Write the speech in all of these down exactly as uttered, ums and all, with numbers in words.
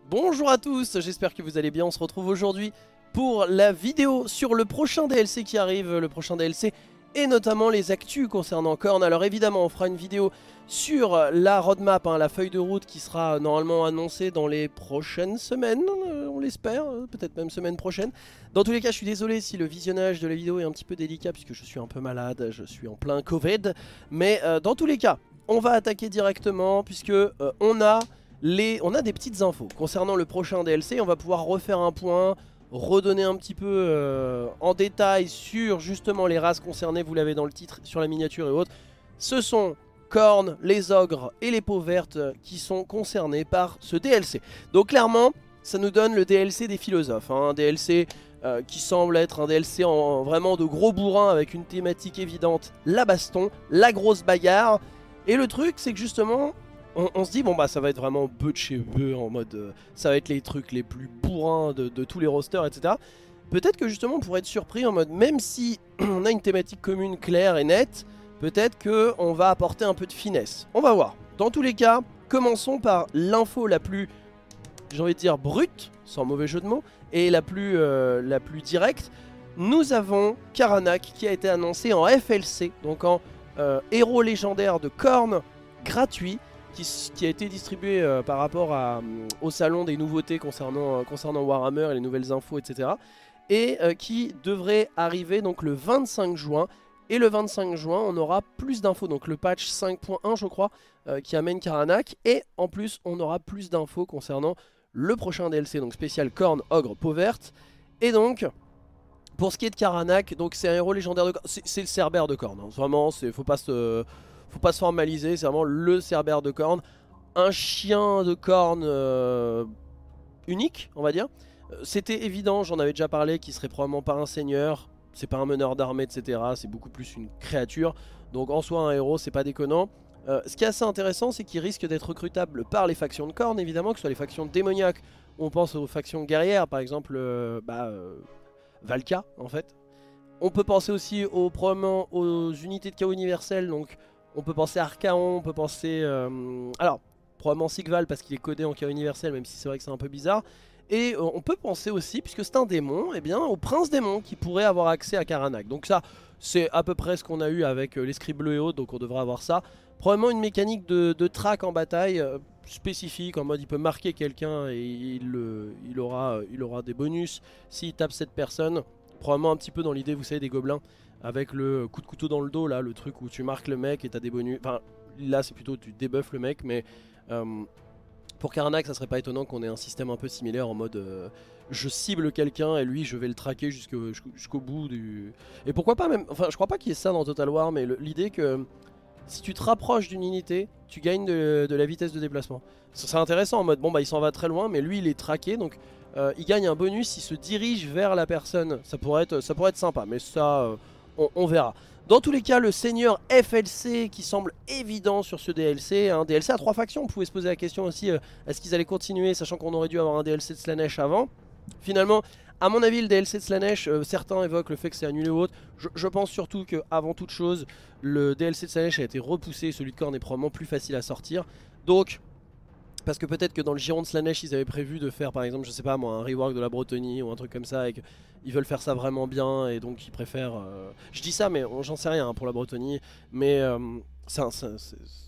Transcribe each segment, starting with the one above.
Bonjour à tous, j'espère que vous allez bien. On se retrouve aujourd'hui pour la vidéo sur le prochain D L C qui arrive, le prochain D L C et notamment les actus concernant Khorne. Alors évidemment on fera une vidéo sur la roadmap, hein, la feuille de route qui sera normalement annoncée dans les prochaines semaines, euh, on l'espère, euh, peut-être même semaine prochaine. Dans tous les cas je suis désolé si le visionnage de la vidéo est un petit peu délicat puisque je suis un peu malade, je suis en plein Covid. Mais euh, dans tous les cas on va attaquer directement puisque euh, on a... Les... on a des petites infos concernant le prochain D L C. On va pouvoir refaire un point, redonner un petit peu euh, en détail sur justement les races concernées. Vous l'avez dans le titre, sur la miniature et autres. Ce sont Khorne, les ogres et les peaux vertes qui sont concernés par ce D L C. Donc clairement ça nous donne le D L C des philosophes, hein, un D L C euh, qui semble être un D L C en, en vraiment de gros bourrins avec une thématique évidente, la baston, la grosse bagarre. Et le truc c'est que justement On, on se dit bon bah ça va être vraiment peu de chez peu en mode euh, ça va être les trucs les plus bourrins de, de tous les rosters, etc. Peut-être que justement on pourrait être surpris en mode même si on a une thématique commune claire et nette, peut-être qu'on va apporter un peu de finesse. On va voir. Dans tous les cas, commençons par l'info la plus, j'ai envie de dire brute, sans mauvais jeu de mots, et la plus, euh, la plus directe. Nous avons Karanak qui a été annoncé en F L C, donc en euh, héros légendaire de Khorne gratuit. Qui, qui a été distribué euh, par rapport à, euh, au salon des nouveautés concernant, euh, concernant Warhammer et les nouvelles infos, et cetera. Et euh, qui devrait arriver donc le vingt-cinq juin. Et le vingt-cinq juin, on aura plus d'infos. Donc le patch cinq point un, je crois, euh, qui amène Karanak. Et en plus, on aura plus d'infos concernant le prochain D L C, donc spécial Khorne, Ogre, Peau Verte. Et donc, pour ce qui est de Karanak, donc c'est un héros légendaire de Khorne. C'est le Cerbère de Khorne. Hein. Vraiment, il faut pas se... Faut pas se formaliser, c'est vraiment le Cerbère de Khorne. Un chien de Khorne euh, unique, on va dire. C'était évident, j'en avais déjà parlé, qu'il serait probablement pas un seigneur. C'est pas un meneur d'armée, et cetera. C'est beaucoup plus une créature. Donc en soi, un héros, c'est pas déconnant. Euh, ce qui est assez intéressant, c'est qu'il risque d'être recrutable par les factions de Khorne, évidemment, que ce soit les factions démoniaques. On pense aux factions guerrières, par exemple euh, bah, euh, Valka, en fait. On peut penser aussi aux, probablement aux unités de chaos universel, donc... On peut penser à Archaon, on peut penser... Euh, alors, probablement Sigval parce qu'il est codé en chaos universel, même si c'est vrai que c'est un peu bizarre. Et euh, on peut penser aussi, puisque c'est un démon, eh bien, au prince démon qui pourrait avoir accès à Karanak. Donc ça, c'est à peu près ce qu'on a eu avec euh, l'esprit bleu et autres, donc on devrait avoir ça. Probablement une mécanique de, de track en bataille euh, spécifique, en mode il peut marquer quelqu'un et il, euh, il, aura, euh, il aura des bonus s'il tape cette personne. Probablement un petit peu dans l'idée, vous savez, des gobelins. Avec le coup de couteau dans le dos, là, le truc où tu marques le mec et t'as des bonus. Enfin, là, c'est plutôt tu débuffes le mec, mais euh, pour Karanak, ça serait pas étonnant qu'on ait un système un peu similaire en mode euh, je cible quelqu'un et lui, je vais le traquer jusqu'au jusqu'au bout du. Et pourquoi pas même. Enfin, je crois pas qu'il y ait ça dans Total War, mais l'idée que si tu te rapproches d'une unité, tu gagnes de, de la vitesse de déplacement. C'est intéressant en mode bon, bah il s'en va très loin, mais lui, il est traqué donc. Euh, il gagne un bonus s'il se dirige vers la personne. Ça pourrait être, ça pourrait être sympa, mais ça. Euh, On, on verra. Dans tous les cas, le seigneur F L C qui semble évident sur ce D L C. Un D L C à trois factions, on pouvait se poser la question aussi, euh, est-ce qu'ils allaient continuer, sachant qu'on aurait dû avoir un D L C de Slaanesh avant. Finalement, à mon avis, le D L C de Slaanesh, euh, certains évoquent le fait que c'est annulé ou autre. Je, je pense surtout qu'avant toute chose, le D L C de Slaanesh a été repoussé, celui de Khorne est probablement plus facile à sortir. Donc... Parce que peut-être que dans le giron de Slaanesh, ils avaient prévu de faire par exemple, je sais pas moi, un rework de la Bretonnie ou un truc comme ça et qu'ils veulent faire ça vraiment bien et donc ils préfèrent... Euh... Je dis ça mais j'en sais rien hein, pour la Bretonnie, mais euh, ça, ça,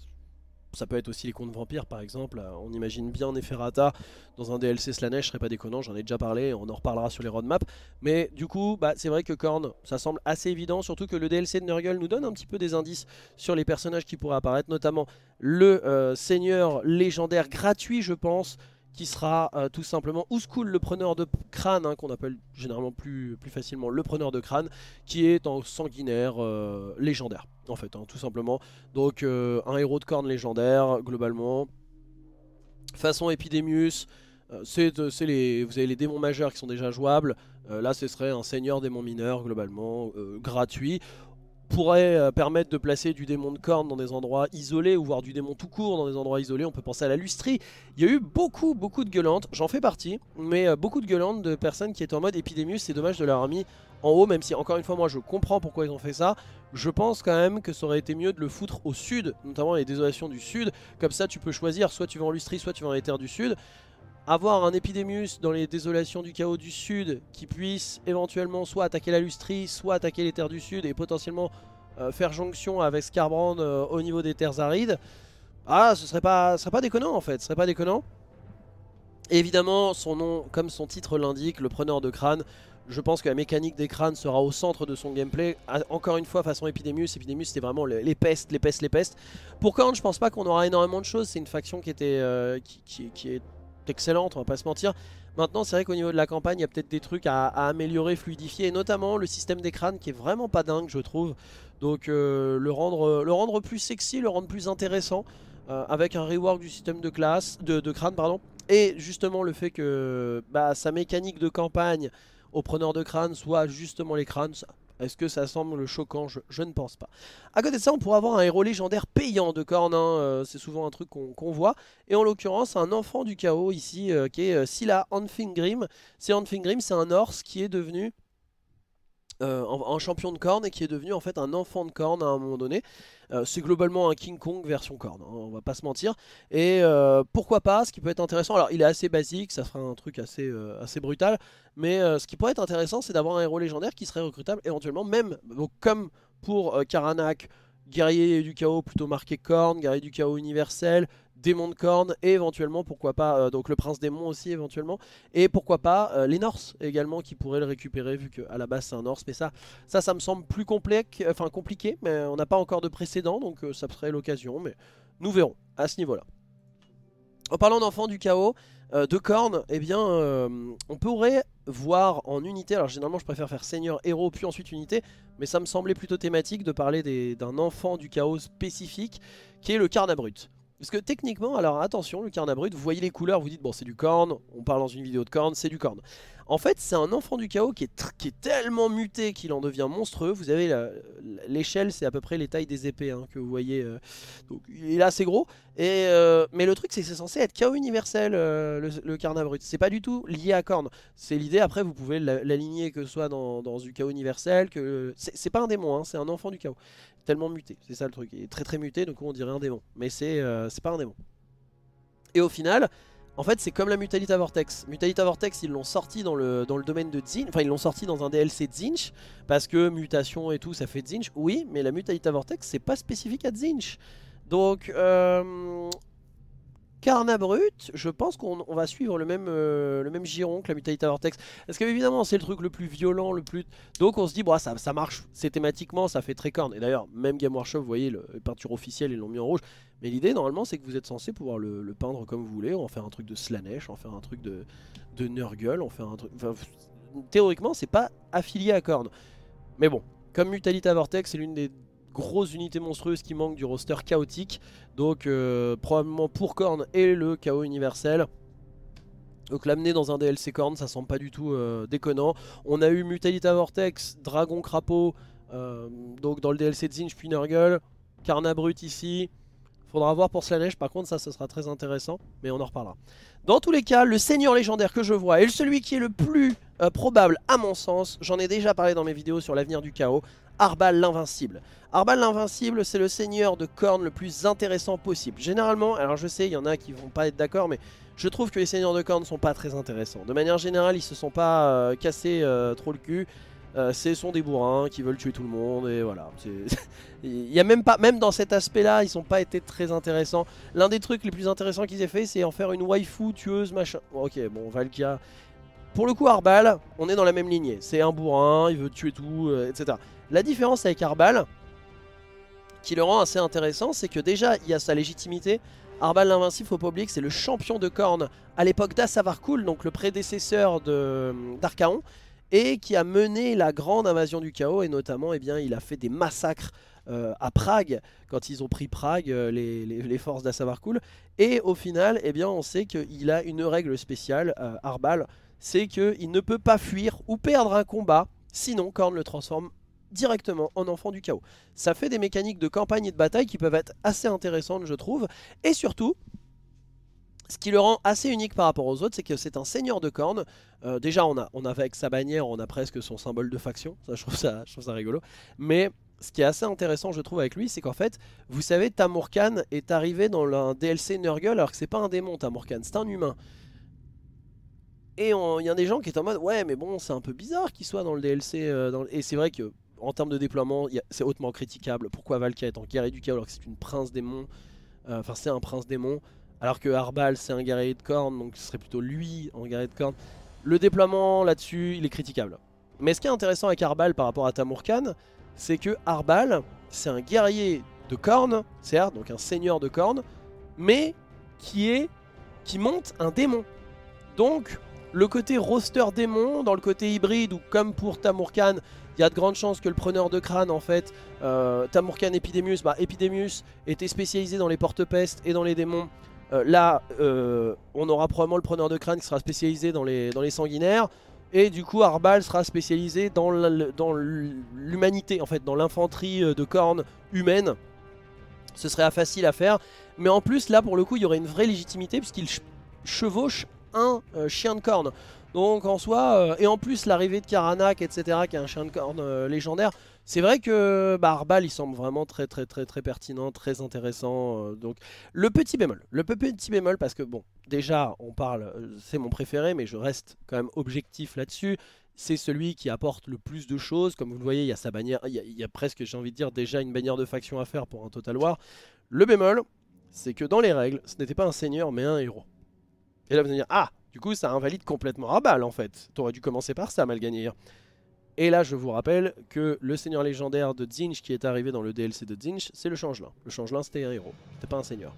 ça peut être aussi les contes vampires par exemple. On imagine bien Neferata dans un D L C Slaanesh, je serais pas déconnant, j'en ai déjà parlé, on en reparlera sur les roadmaps. Mais du coup, bah, c'est vrai que Khorne, ça semble assez évident, surtout que le D L C de Nurgle nous donne un petit peu des indices sur les personnages qui pourraient apparaître, notamment le euh, seigneur légendaire gratuit je pense, qui sera euh, tout simplement Ouzkoul, le preneur de crâne, hein, qu'on appelle généralement plus, plus facilement le preneur de crâne, qui est en sanguinaire euh, légendaire, en fait, hein, tout simplement. Donc euh, un héros de Khorne légendaire, globalement. Façon Epidemius, euh, c'est les, vous avez les démons majeurs qui sont déjà jouables. Euh, là, ce serait un seigneur démon mineur, globalement, euh, gratuit. Pourrait euh, permettre de placer du démon de Khorne dans des endroits isolés ou voir du démon tout court dans des endroits isolés. On peut penser à la lustrie. Il y a eu beaucoup beaucoup de gueulantes, j'en fais partie, mais euh, beaucoup de gueulantes de personnes qui étaient en mode Epidemius, c'est dommage de l'avoir mis en haut, même si encore une fois moi je comprends pourquoi ils ont fait ça. Je pense quand même que ça aurait été mieux de le foutre au sud, notamment les désolations du sud. Comme ça tu peux choisir, soit tu vas en lustrie, soit tu vas en les terres du sud. avoir un Epidemius dans les désolations du chaos du sud qui puisse éventuellement soit attaquer la Lustrie, soit attaquer les terres du sud et potentiellement euh, faire jonction avec Skarbrand euh, au niveau des terres arides, ah, ce serait pas, ce serait pas déconnant en fait, ce serait pas déconnant. Et évidemment, son nom, comme son titre l'indique, le preneur de crâne, je pense que la mécanique des crânes sera au centre de son gameplay. Encore une fois, façon Epidemius. Epidemius, c'était vraiment les pestes, les pestes, les pestes. Pour Khorne, je pense pas qu'on aura énormément de choses. C'est une faction qui, était, euh, qui, qui, qui est excellente, on va pas se mentir. Maintenant, c'est vrai qu'au niveau de la campagne, il y a peut-être des trucs à, à améliorer, fluidifier. Et notamment le système des crânes qui est vraiment pas dingue, je trouve. Donc euh, le, rendre, le rendre plus sexy, le rendre plus intéressant. Euh, avec un rework du système de classe, de, de crâne, pardon. Et justement le fait que bah, sa mécanique de campagne au preneur de crâne soit justement les crânes, est-ce que ça semble choquant? je, je ne pense pas. À côté de ça, on pourrait avoir un héros légendaire payant de Khorne, hein, euh, c'est souvent un truc qu'on qu'on voit. Et en l'occurrence, un enfant du chaos ici, euh, qui est euh, Scylla Anfingrim. C'est Anfingrim, c'est un Norse qui est devenu euh, un, un champion de Khorne et qui est devenu en fait un enfant de Khorne à un moment donné. Euh, c'est globalement un King Kong version Khorne, hein, on va pas se mentir. Et euh, pourquoi pas, ce qui peut être intéressant, alors il est assez basique, ça sera un truc assez, euh, assez brutal, mais euh, ce qui pourrait être intéressant, c'est d'avoir un héros légendaire qui serait recrutable éventuellement, même donc, comme pour euh, Karanak, guerrier du chaos plutôt marqué Khorne, guerrier du chaos universel, démon de Khorne, et éventuellement, pourquoi pas, euh, donc le prince démon aussi éventuellement, et pourquoi pas euh, les Norse également qui pourraient le récupérer vu qu'à la base c'est un Norse, mais ça, ça, ça me semble plus complexe, enfin compliqué, mais on n'a pas encore de précédent, donc euh, ça serait l'occasion, mais nous verrons à ce niveau-là. En parlant d'enfants du chaos, euh, de Khorne, eh bien, euh, on pourrait voir en unité, alors généralement je préfère faire seigneur, héros, puis ensuite unité, mais ça me semblait plutôt thématique de parler d'un enfant du chaos spécifique, qui est le Carnabrut. Parce que techniquement, alors attention, le Carnabrut, vous voyez les couleurs, vous dites bon c'est du Khorne, on parle dans une vidéo de Khorne, c'est du Khorne. En fait c'est un enfant du chaos qui est, qui est tellement muté qu'il en devient monstrueux. Vous avez l'échelle, c'est à peu près les tailles des épées hein, que vous voyez, euh, donc il est assez gros. Et, euh, mais le truc c'est que c'est censé être chaos universel euh, le, le Carnabrut, c'est pas du tout lié à Khorne. C'est l'idée, après vous pouvez l'aligner que ce soit dans, dans du chaos universel, que c'est pas un démon, hein, c'est un enfant du chaos. Tellement muté, c'est ça le truc, il est très très muté donc on dirait un démon, mais c'est euh, pas un démon. Et au final, en fait c'est comme la Mutalita Vortex. Mutalita Vortex ils l'ont sorti dans le, dans le domaine de Tzeentch, enfin ils l'ont sorti dans un D L C Tzeentch, parce que mutation et tout ça fait Tzeentch, oui, mais la Mutalita Vortex c'est pas spécifique à Tzeentch. Donc euh, Carnabrut, je pense qu'on va suivre le même, euh, le même giron que la Mutalita Vortex. Parce qu'évidemment c'est le truc le plus violent, le plus... Donc on se dit, bah, ça, ça marche, c'est thématiquement, ça fait très Khorne. Et d'ailleurs, même Game Workshop, vous voyez, le, les peintures officielles, ils l'ont mis en rouge. Mais l'idée, normalement, c'est que vous êtes censé pouvoir le, le peindre comme vous voulez. En faire un truc de Slaanesh, en faire un truc de, de Nurgle, en faire un truc... Enfin, théoriquement, c'est pas affilié à Khorne. Mais bon, comme Mutalita Vortex, c'est l'une des grosses unités monstrueuses qui manquent du roster chaotique, donc euh, probablement pour Khorne et le chaos universel. Donc l'amener dans un D L C Khorne, ça semble pas du tout euh, déconnant. On a eu Mutalita Vortex, Dragon Crapaud, euh, donc dans le D L C Tzeentch puis Nurgle, Carnabrut ici. Faudra voir pour Slaanesh, par contre ça ce sera très intéressant, mais on en reparlera. Dans tous les cas, le seigneur légendaire que je vois, et celui qui est le plus euh, probable à mon sens, j'en ai déjà parlé dans mes vidéos sur l'avenir du chaos, Arbal l'Invincible. Arbal l'Invincible, c'est le seigneur de Khorne le plus intéressant possible. Généralement, alors je sais, il y en a qui vont pas être d'accord, mais je trouve que les seigneurs de Khorne sont pas très intéressants. De manière générale, ils se sont pas euh, cassés euh, trop le cul. Euh, ce sont des bourrins qui veulent tuer tout le monde et voilà. Il y a même pas, même dans cet aspect-là, ils n'ont pas été très intéressants. L'un des trucs les plus intéressants qu'ils aient fait, c'est en faire une waifu tueuse machin. Bon, ok, bon, Valkia. Pour le coup, Arbal, on est dans la même lignée. C'est un bourrin, il veut tuer tout, euh, et cetera. La différence avec Arbal, qui le rend assez intéressant, c'est que déjà, il y a sa légitimité. Arbal l'Invincible, faut pas oublier que c'est le champion de Khorne à l'époque d'Asavarkul, donc le prédécesseur d'Archaon, et qui a mené la grande invasion du chaos, et notamment, eh bien, il a fait des massacres euh, à Prague, quand ils ont pris Prague, euh, les, les, les forces d'Asavarkul. Et au final, eh bien, on sait qu'il a une règle spéciale, euh, Arbal, c'est qu'il ne peut pas fuir ou perdre un combat, sinon Khorne le transforme directement en enfant du chaos. Ça fait des mécaniques de campagne et de bataille qui peuvent être assez intéressantes, je trouve. Et surtout, ce qui le rend assez unique par rapport aux autres, c'est que c'est un seigneur de Khorne. Euh, déjà, on a, on a avec sa bannière, on a presque son symbole de faction. Ça, je trouve ça, je trouve ça rigolo. Mais ce qui est assez intéressant, je trouve, avec lui, c'est qu'en fait, vous savez, Tamurkhan est arrivé dans un D L C Nurgle, alors que c'est pas un démon, Tamurkhan, c'est un humain. Et il y a des gens qui étaient en mode ouais mais bon c'est un peu bizarre qu'il soit dans le D L C euh, dans le... Et c'est vrai que en termes de déploiement c'est hautement critiquable. Pourquoi Valkyrie est en guerrier du chaos alors que c'est une prince démon, enfin euh, c'est un prince démon, alors que Arbal c'est un guerrier de corne, donc ce serait plutôt lui en guerrier de corne. Le déploiement là-dessus il est critiquable. Mais ce qui est intéressant avec Arbal par rapport à Tamurkhan, c'est que Arbal c'est un guerrier de corne, certes, donc un seigneur de corne, mais qui est qui monte un démon. Donc le côté roster démon, dans le côté hybride, ou comme pour Tamurkhan, il y a de grandes chances que le preneur de crâne, en fait, euh, Tamurkhan Epidemius, bah Epidemius était spécialisé dans les porte-pestes et dans les démons. Euh, là, euh, on aura probablement le preneur de crâne qui sera spécialisé dans les, dans les sanguinaires. Et du coup, Arbal sera spécialisé dans l'humanité, en fait, dans l'infanterie de corne humaine. Ce serait facile à faire. Mais en plus, là, pour le coup, il y aurait une vraie légitimité, puisqu'il chevauche un euh, chien de corne. Donc en soi, euh, et en plus l'arrivée de Karanak, et cetera, qui est un chien de corne euh, légendaire, c'est vrai que bah, Arbal il semble vraiment très très très très pertinent, très intéressant. Euh, donc le petit bémol, le petit bémol parce que bon, déjà on parle, euh, c'est mon préféré, mais je reste quand même objectif là-dessus. C'est celui qui apporte le plus de choses. Comme vous le voyez, il y a sa bannière, il y a, il y a presque, j'ai envie de dire, déjà une bannière de faction à faire pour un Total War. Le bémol, c'est que dans les règles, ce n'était pas un seigneur mais un héros. Et là vous allez dire, ah, du coup ça invalide complètement Arbal en fait. T'aurais dû commencer par ça, Malganir. Et là je vous rappelle que le seigneur légendaire de Tzeentch qui est arrivé dans le D L C de Tzeentch, c'est le changelin. Le changelin c'était un héros, c'était pas un seigneur.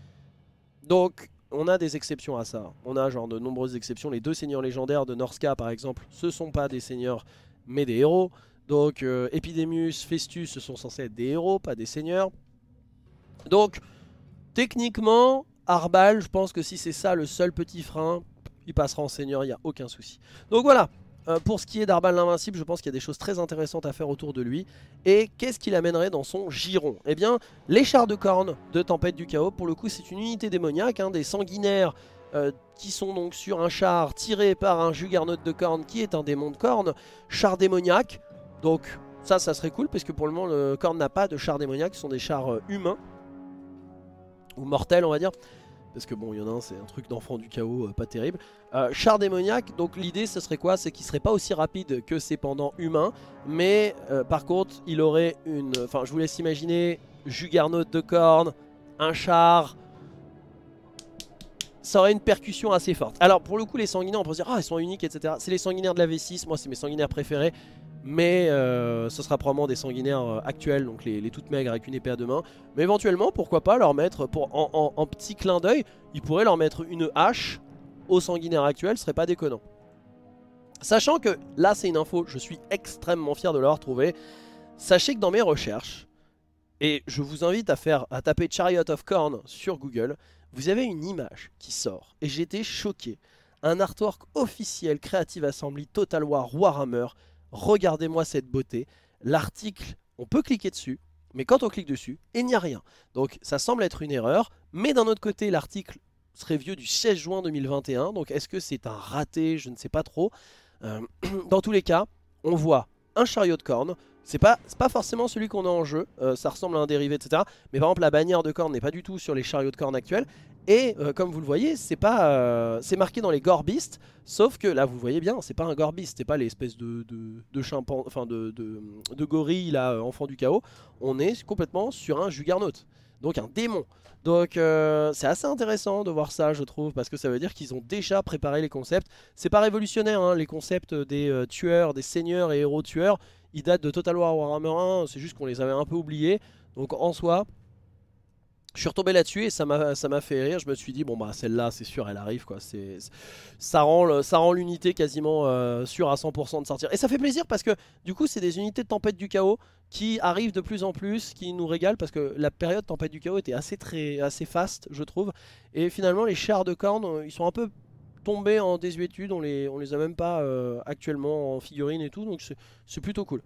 Donc on a des exceptions à ça. On a genre de nombreuses exceptions. Les deux seigneurs légendaires de Norska par exemple, ce sont pas des seigneurs mais des héros. Donc euh, Epidemius, Festus, ce sont censés être des héros, pas des seigneurs. Donc techniquement... Arbal, je pense que si c'est ça le seul petit frein, il passera en seigneur, il n'y a aucun souci. Donc voilà, euh, pour ce qui est d'Arbal l'invincible, je pense qu'il y a des choses très intéressantes à faire autour de lui. Et qu'est-ce qu'il amènerait dans son giron? Eh bien, les chars de corne de Tempête du Chaos, pour le coup c'est une unité démoniaque, hein, des sanguinaires euh, qui sont donc sur un char tiré par un Juggernaut de corne qui est un démon de corne, char démoniaque. Donc ça, ça serait cool, parce que pour le moment le corne n'a pas de chars démoniaques, ce sont des chars euh, humains. Ou mortel on va dire, parce que bon il y en a un c'est un truc d'enfant du chaos euh, pas terrible. euh, Char démoniaque, donc l'idée ce serait quoi? C'est qu'il serait pas aussi rapide que ses pendants humains, mais euh, par contre il aurait une, enfin je vous laisse imaginer, Juggernaut de corne, un char, ça aurait une percussion assez forte. Alors pour le coup les sanguinaires on peut se dire ah ils sont uniques etc, c'est les sanguinaires de la V six, moi c'est mes sanguinaires préférés. Mais euh, ce sera probablement des sanguinaires euh, actuels, donc les, les toutes maigres avec une épée à deux mains. Mais éventuellement, pourquoi pas leur mettre, pour, en, en, en petit clin d'œil, ils pourraient leur mettre une hache aux sanguinaires actuels, ce serait pas déconnant. Sachant que, là c'est une info, je suis extrêmement fier de l'avoir trouvé. Sachez que dans mes recherches, et je vous invite à, faire, à taper Chariot of Corn sur Google, vous avez une image qui sort. Et j'ai été choqué. Un artwork officiel Creative Assembly Total War Warhammer. Regardez-moi cette beauté. L'article, on peut cliquer dessus, mais quand on clique dessus, il n'y a rien. Donc ça semble être une erreur, mais d'un autre côté, l'article serait vieux du seize juin deux mille vingt et un. Donc est-ce que c'est un raté? Je ne sais pas trop. Euh, dans tous les cas, on voit un chariot de corne. C'est pas, pas forcément celui qu'on a en jeu, euh, ça ressemble à un dérivé, et cetera. Mais par exemple, la bannière de corne n'est pas du tout sur les chariots de corne actuels. Et euh, comme vous le voyez, c'est pas, euh, c'est marqué dans les Gore Beasts, sauf que là, vous le voyez bien, c'est pas un Gore Beast, c'est pas l'espèce de, de, de chimpan, enfin de, de, de gorille là, enfant du chaos. On est complètement sur un Juggernaut, donc un démon. Donc euh, c'est assez intéressant de voir ça, je trouve, parce que ça veut dire qu'ils ont déjà préparé les concepts. C'est pas révolutionnaire, hein, les concepts des euh, tueurs, des seigneurs et héros tueurs. Ils datent de Total War Warhammer un, c'est juste qu'on les avait un peu oubliés. Donc en soi, je suis retombé là-dessus et ça m'a fait rire. Je me suis dit, bon bah celle-là, c'est sûr, elle arrive quoi. C'est, ça rend, ça rend l'unité quasiment euh, sûre à cent pour cent de sortir. Et ça fait plaisir parce que du coup, c'est des unités de Tempête du Chaos qui arrivent de plus en plus, qui nous régalent parce que la période Tempête du Chaos était assez, très, assez fast, je trouve. Et finalement, les chars de corne, ils sont un peu tombés en désuétude. On les, on les a même pas euh, actuellement en figurines et tout. Donc c'est plutôt cool.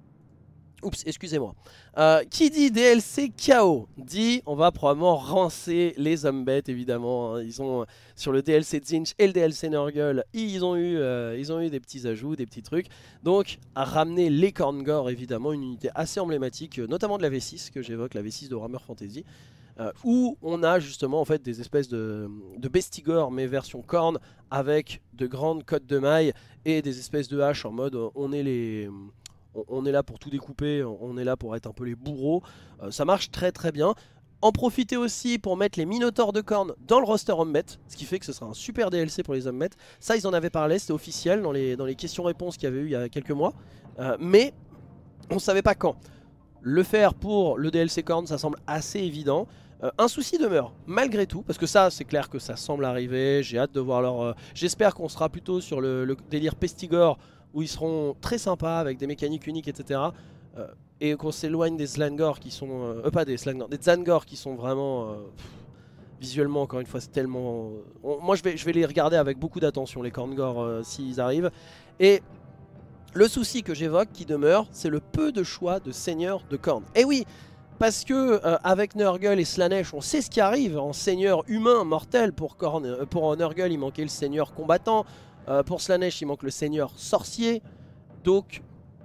Oups, excusez-moi. Euh, qui dit D L C Chaos dit on va probablement rancer les hommes bêtes évidemment. Hein. Ils ont sur le D L C Tzeentch et le D L C Nurgle, ils ont eu, euh, ils ont eu des petits ajouts, des petits trucs. Donc à ramener les Khorngor évidemment, une unité assez emblématique, notamment de la V six que j'évoque, la V six de Warhammer Fantasy. euh, où on a justement en fait des espèces de, de bestigors mais version corne avec de grandes cottes de mailles et des espèces de haches en mode euh, on est les... On est là pour tout découper, on est là pour être un peu les bourreaux. Euh, ça marche très très bien. En profiter aussi pour mettre les Minotaurs de Khorne dans le roster Hommet, ce qui fait que ce sera un super D L C pour les Hommet. Ça ils en avaient parlé, c'était officiel dans les, dans les questions-réponses qu'il y avait eu il y a quelques mois. Euh, mais on ne savait pas quand. Le faire pour le D L C Khorne, ça semble assez évident. Euh, un souci demeure, malgré tout, parce que ça c'est clair que ça semble arriver, j'ai hâte de voir leur... Euh, J'espère qu'on sera plutôt sur le, le délire Pestigor, où ils seront très sympas avec des mécaniques uniques, et cetera. Euh, et qu'on s'éloigne des Slangor qui sont... Euh, euh, pas des Slangor, des Zangor qui sont vraiment... Euh, pff, visuellement, encore une fois, c'est tellement... On, moi, je vais, je vais les regarder avec beaucoup d'attention, les Khorngor, euh, s'ils arrivent. Et le souci que j'évoque, qui demeure, c'est le peu de choix de seigneurs de Khorne. Et oui, parce que euh, avec Nurgle et Slaanesh, on sait ce qui arrive en seigneur humain mortel. Pour, Khorne, euh, pour Nurgle, il manquait le seigneur combattant. Euh, pour Slaanesh, il manque le seigneur sorcier. Donc,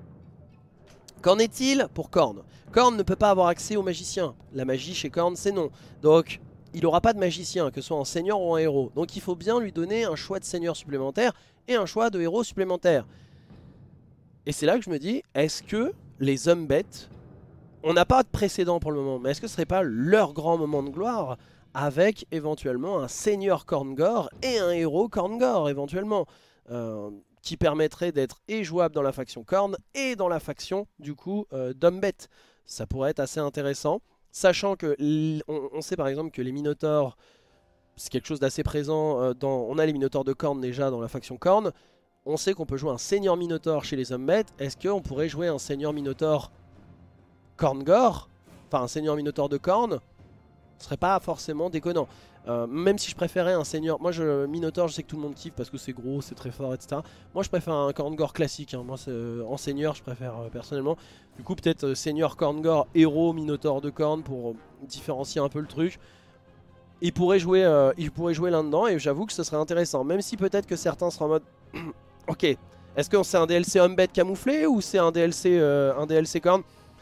qu'en est-il pour Khorne? Khorne ne peut pas avoir accès aux magiciens. La magie chez Khorne, c'est non. Donc, il n'aura pas de magicien, que ce soit en seigneur ou en héros. Donc, il faut bien lui donner un choix de seigneur supplémentaire et un choix de héros supplémentaire. Et c'est là que je me dis, est-ce que les Hommet, on n'a pas de précédent pour le moment, mais est-ce que ce serait pas leur grand moment de gloire avec éventuellement un seigneur Khorngor et un héros Khorngor éventuellement, euh, qui permettrait d'être et jouable dans la faction Khorne et dans la faction du coup euh, d'Hommet. Ça pourrait être assez intéressant, sachant que on, on sait par exemple que les Minotaurs, c'est quelque chose d'assez présent, euh, dans, on a les Minotaurs de Khorne déjà dans la faction Khorne, on sait qu'on peut jouer un seigneur Minotaur chez les Hommet, est-ce qu'on pourrait jouer un seigneur Minotaur Khorngor, enfin un seigneur Minotaur de Khorne? Ce serait pas forcément déconnant. Euh, même si je préférais un seigneur... Moi, je, Minotaur, je sais que tout le monde kiffe parce que c'est gros, c'est très fort, et cetera. Moi, je préfère un Khorngor classique. Hein. Moi, euh, en seigneur, je préfère euh, personnellement. Du coup, peut-être euh, seigneur Khorngor, héros Minotaur de Khorne pour euh, différencier un peu le truc. Il pourrait jouer, euh, il pourrait jouer là-dedans et j'avoue que ce serait intéressant. Même si peut-être que certains seront en mode... ok, est-ce que c'est un D L C Hommet camouflé ou c'est un D L C, euh, un D L C Khorne?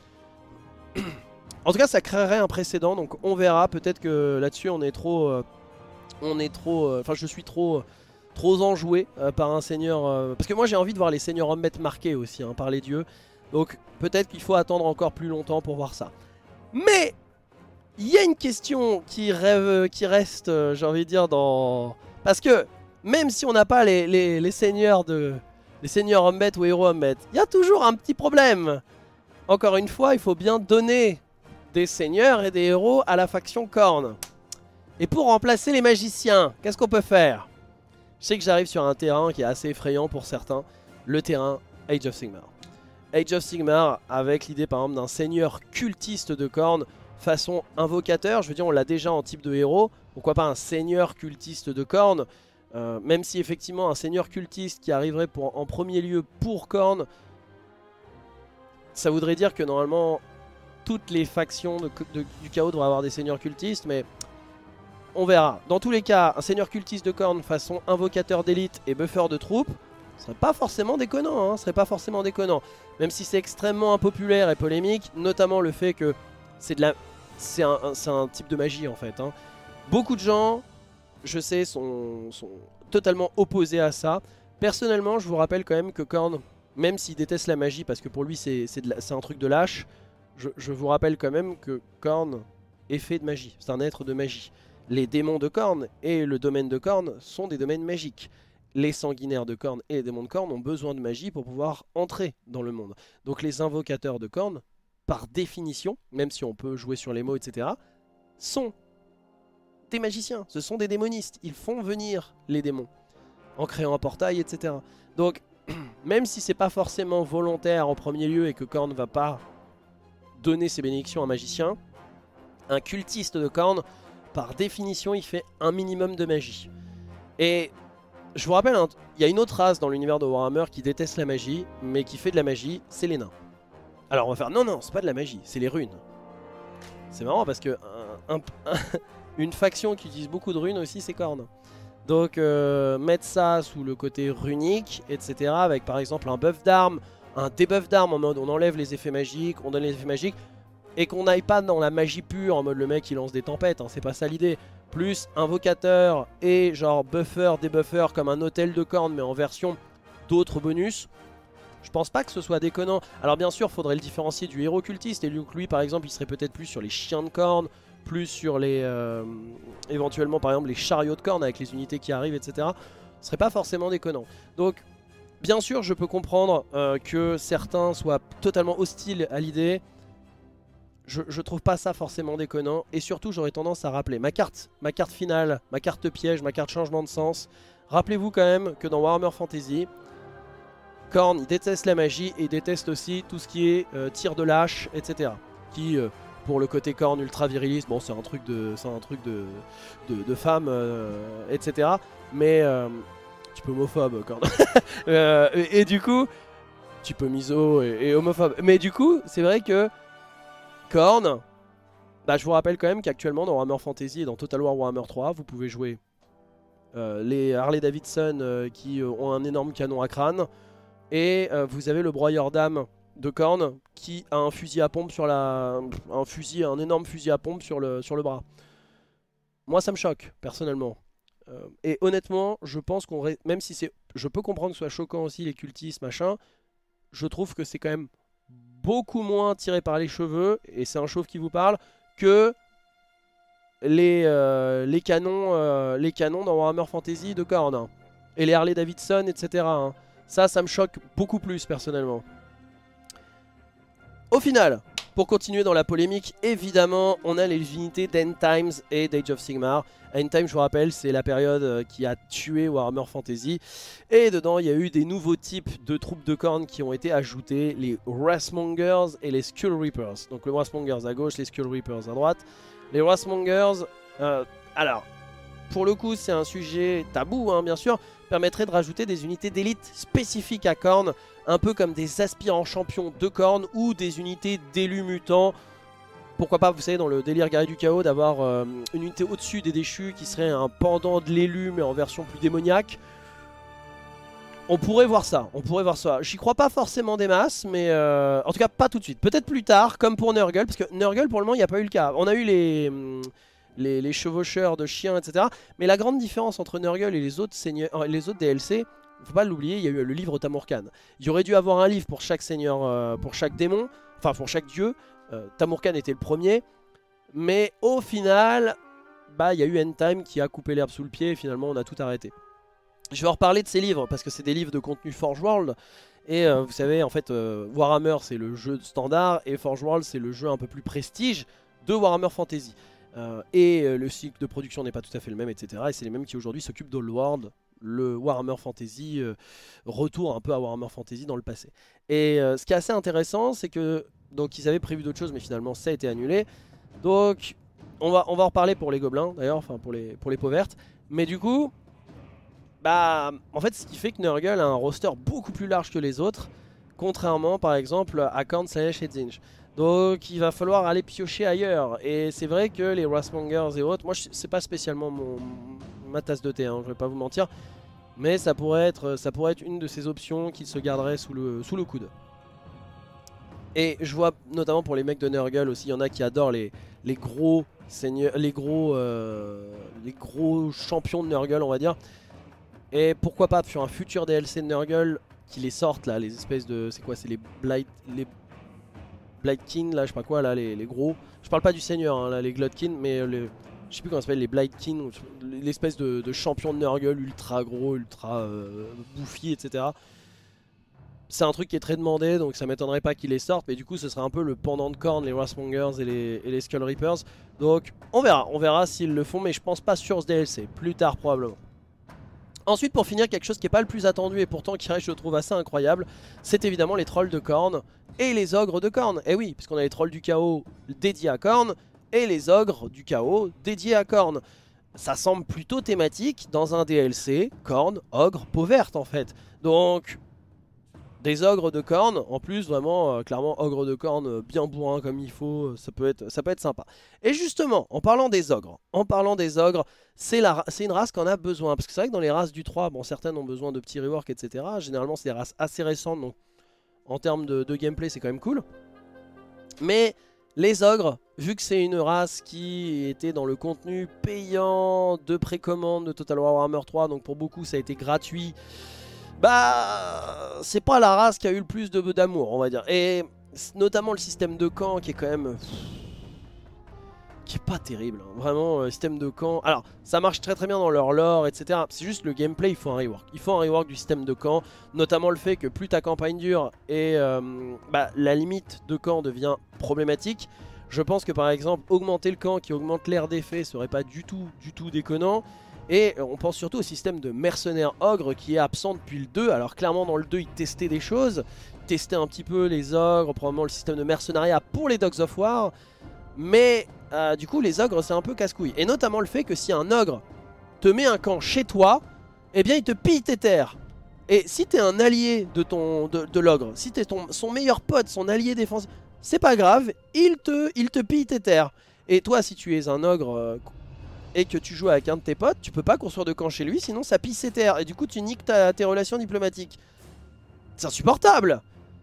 En tout cas, ça créerait un précédent, donc on verra. Peut-être que là-dessus, on est trop, euh, on est trop, enfin, euh, je suis trop, euh, trop enjoué euh, par un seigneur. Euh, parce que moi, j'ai envie de voir les seigneurs Hommet marqués aussi, hein, par les dieux. Donc, peut-être qu'il faut attendre encore plus longtemps pour voir ça. Mais il y a une question qui rêve, qui reste, euh, j'ai envie de dire, dans, parce que même si on n'a pas les, les, les seigneurs de, les seigneurs Hommet ou héros Hommet, il y a toujours un petit problème. Encore une fois, il faut bien donner des seigneurs et des héros à la faction Khorne. Et pour remplacer les magiciens, qu'est-ce qu'on peut faire? Je sais que j'arrive sur un terrain qui est assez effrayant pour certains, le terrain Age of Sigmar. Age of Sigmar avec l'idée par exemple d'un seigneur cultiste de Khorne façon invocateur, je veux dire on l'a déjà en type de héros, pourquoi pas un seigneur cultiste de Khorne, euh, même si effectivement un seigneur cultiste qui arriverait pour, en premier lieu pour Khorne, ça voudrait dire que normalement toutes les factions de, de, du chaos devraient avoir des seigneurs cultistes, mais on verra. Dans tous les cas, un seigneur cultiste de Khorne façon invocateur d'élite et buffer de troupes, ce serait pas forcément déconnant, hein, ce serait pas forcément déconnant. Même si c'est extrêmement impopulaire et polémique, notamment le fait que c'est de la, c'est un, un, un type de magie en fait. Hein. Beaucoup de gens, je sais, sont, sont totalement opposés à ça. Personnellement, je vous rappelle quand même que Khorne, même s'il déteste la magie parce que pour lui c'est un truc de lâche, Je, je vous rappelle quand même que Khorne est fait de magie, c'est un être de magie. Les démons de Khorne et le domaine de Khorne sont des domaines magiques. Les sanguinaires de Khorne et les démons de Khorne ont besoin de magie pour pouvoir entrer dans le monde. Donc les invocateurs de Khorne, par définition, même si on peut jouer sur les mots, et cetera, sont des magiciens, ce sont des démonistes. Ils font venir les démons en créant un portail, et cetera. Donc, même si c'est pas forcément volontaire en premier lieu et que Khorne va pas donner ses bénédictions à un magicien, un cultiste de Khorne, par définition, il fait un minimum de magie. Et je vous rappelle, il hein, y a une autre race dans l'univers de Warhammer qui déteste la magie, mais qui fait de la magie, c'est les nains. Alors on va faire, non, non, c'est pas de la magie, c'est les runes. C'est marrant parce que un, un, un, une faction qui utilise beaucoup de runes aussi, c'est Khorne. Donc euh, mettre ça sous le côté runique, et cetera, avec par exemple un buff d'armes, un debuff d'armes en mode on enlève les effets magiques, on donne les effets magiques, et qu'on n'aille pas dans la magie pure en mode le mec il lance des tempêtes, hein, c'est pas ça l'idée. Plus invocateur et genre buffer, débuffer comme un hôtel de cornes mais en version d'autres bonus. Je pense pas que ce soit déconnant. Alors bien sûr faudrait le différencier du héros cultiste et Luke lui par exemple il serait peut-être plus sur les chiens de cornes, plus sur les euh, éventuellement par exemple les chariots de cornes avec les unités qui arrivent, et cetera. Ce serait pas forcément déconnant. Donc bien sûr je peux comprendre euh, que certains soient totalement hostiles à l'idée. Je, je trouve pas ça forcément déconnant. Et surtout j'aurais tendance à rappeler ma carte, ma carte finale, ma carte piège, ma carte changement de sens. Rappelez-vous quand même que dans Warhammer Fantasy, Khorne il déteste la magie et il déteste aussi tout ce qui est euh, tir de lâche, et cetera. Qui euh, pour le côté Khorne ultra viriliste, bon c'est un truc de, c'est un truc de, de, de femme, euh, et cetera. Mais euh, tu peux homophobe Khorne. euh, et, et du coup, tu peux miso et, et homophobe. Mais du coup, c'est vrai que Khorne, bah, je vous rappelle quand même qu'actuellement dans Warhammer Fantasy et dans Total War Warhammer trois, vous pouvez jouer euh, les Harley Davidson euh, qui euh, ont un énorme canon à crâne. Et euh, vous avez le broyeur d'âme de Khorne qui a un fusil à pompe sur la, un fusil, un énorme fusil à pompe sur le, sur le bras. Moi ça me choque personnellement. Euh, et honnêtement, je pense qu'on, même si c'est, je peux comprendre que ce soit choquant aussi les cultistes machin, je trouve que c'est quand même beaucoup moins tiré par les cheveux et c'est un chauve qui vous parle que les, euh, les canons, euh, les canons dans Warhammer Fantasy de Khorne hein. Et les Harley Davidson, et cetera. Hein. Ça, ça me choque beaucoup plus personnellement. Au final, pour continuer dans la polémique, évidemment, on a les unités d'End Times et d'Age of Sigmar. End Times, je vous rappelle, c'est la période qui a tué Warhammer Fantasy. Et dedans, il y a eu des nouveaux types de troupes de Khorne qui ont été ajoutés. Les Wrathmongers et les Skull Reapers. Donc les Wrathmongers à gauche, les Skull Reapers à droite. Les Wrathmongers, euh, alors, pour le coup, c'est un sujet tabou, hein, bien sûr, permettrait de rajouter des unités d'élite spécifiques à Khorne, un peu comme des aspirants champions de Khorne ou des unités d'élus mutants. Pourquoi pas, vous savez, dans le délire guerrier du chaos, d'avoir euh, une unité au-dessus des déchus qui serait un pendant de l'élu, mais en version plus démoniaque. On pourrait voir ça, on pourrait voir ça. J'y crois pas forcément des masses, mais euh, en tout cas pas tout de suite. Peut-être plus tard, comme pour Nurgle, parce que Nurgle, pour le moment, il n'y a pas eu le cas. On a eu les... Hum, Les, les chevaucheurs de chiens, et cetera. Mais la grande différence entre Nurgle et les autres, seigneurs, les autres D L C, faut pas l'oublier, il y a eu le livre Tamurkhan. Il y aurait dû avoir un livre pour chaque seigneur, euh, pour chaque démon, enfin pour chaque dieu. Euh, Tamurkhan était le premier, mais au final, bah il y a eu End Time qui a coupé l'herbe sous le pied et finalement on a tout arrêté. Je vais en reparler de ces livres parce que c'est des livres de contenu Forge World. Et euh, vous savez, en fait, euh, Warhammer c'est le jeu standard et Forge World c'est le jeu un peu plus prestige de Warhammer Fantasy. Euh, et euh, le cycle de production n'est pas tout à fait le même, et cetera. Et c'est les mêmes qui aujourd'hui s'occupent d'Oldworld, le Warhammer Fantasy, euh, retour un peu à Warhammer Fantasy dans le passé. Et euh, ce qui est assez intéressant, c'est que donc ils avaient prévu d'autres choses, mais finalement ça a été annulé. Donc on va, on va en reparler pour les gobelins d'ailleurs, enfin pour les, pour les peaux vertes. Mais du coup, bah en fait ce qui fait que Nurgle a un roster beaucoup plus large que les autres, contrairement par exemple à Khorne, Slaanesh et Tzeentch. Donc il va falloir aller piocher ailleurs. Et c'est vrai que les Wrathmongers et autres, moi c'est pas spécialement mon, ma tasse de thé, hein, je vais pas vous mentir. Mais ça pourrait être, ça pourrait être une de ces options qui se garderait sous le, sous le coude. Et je vois notamment pour les mecs de Nurgle aussi, il y en a qui adorent les, les gros seigneurs, les gros, euh, les gros champions de Nurgle on va dire. Et pourquoi pas sur un futur D L C de Nurgle qui les sortent là, les espèces de, c'est quoi, c'est les Blight, les Blightkin, là je sais pas quoi, là les, les gros. Je parle pas du seigneur, hein, là les Glotkin, mais le, je sais plus comment ça s'appelle, les Blightkin, l'espèce de, de champion de Nurgle ultra gros, ultra euh, bouffi, et cetera. C'est un truc qui est très demandé, donc ça m'étonnerait pas qu'ils les sortent, mais du coup ce sera un peu le pendant de Khorne, les Wrathmongers et les, et les Skull Reapers. Donc on verra, on verra s'ils le font, mais je pense pas sur ce D L C, plus tard probablement. Ensuite, pour finir, quelque chose qui n'est pas le plus attendu et pourtant qui reste, je trouve, assez incroyable, c'est évidemment les trolls de Khorne et les ogres de Khorne. Et oui, puisqu'on a les trolls du chaos dédiés à Khorne et les ogres du chaos dédiés à Khorne. Ça semble plutôt thématique dans un D L C, Khorne, ogre, peau verte en fait. Donc, des ogres de Khorne, en plus vraiment, euh, clairement, ogre de Khorne euh, bien bourrin comme il faut, euh, ça, peut être, ça peut être sympa. Et justement, en parlant des ogres, en parlant des ogres, c'est une race qu'on a besoin. Parce que c'est vrai que dans les races du trois, bon, certaines ont besoin de petits reworks, et cetera. Généralement, c'est des races assez récentes, donc en termes de, de gameplay, c'est quand même cool. Mais Les ogres, vu que c'est une race qui était dans le contenu payant de précommande de Total War Warhammer trois, donc pour beaucoup ça a été gratuit, bah c'est pas la race qui a eu le plus d'amour, on va dire. Et notamment le système de camp qui est quand même... qui est pas terrible, hein. Vraiment, le euh, système de camp... Alors, ça marche très très bien dans leur lore, et cetera. C'est juste le gameplay, il faut un rework. Il faut un rework du système de camp, notamment le fait que plus ta campagne dure et euh, bah, la limite de camp devient problématique. Je pense que par exemple, augmenter le camp qui augmente l'air d'effet serait pas du tout, du tout déconnant. Et on pense surtout au système de mercenaires ogres qui est absent depuis le deux. Alors clairement dans le deux, ils testaient des choses. Testaient un petit peu les ogres, probablement le système de mercenariat pour les Dogs of War. Mais euh, du coup les ogres c'est un peu casse-couille. Et notamment le fait que si un ogre te met un camp chez toi, eh bien il te pille tes terres. Et si t'es un allié de, ton, de, de l'ogre, si t'es ton, son meilleur pote, son allié défensif, c'est pas grave, il te, il te pille tes terres. Et toi si tu es un ogre euh, et que tu joues avec un de tes potes, tu peux pas construire de camp chez lui sinon ça pille ses terres. Et du coup tu niques ta, tes relations diplomatiques. C'est insupportable.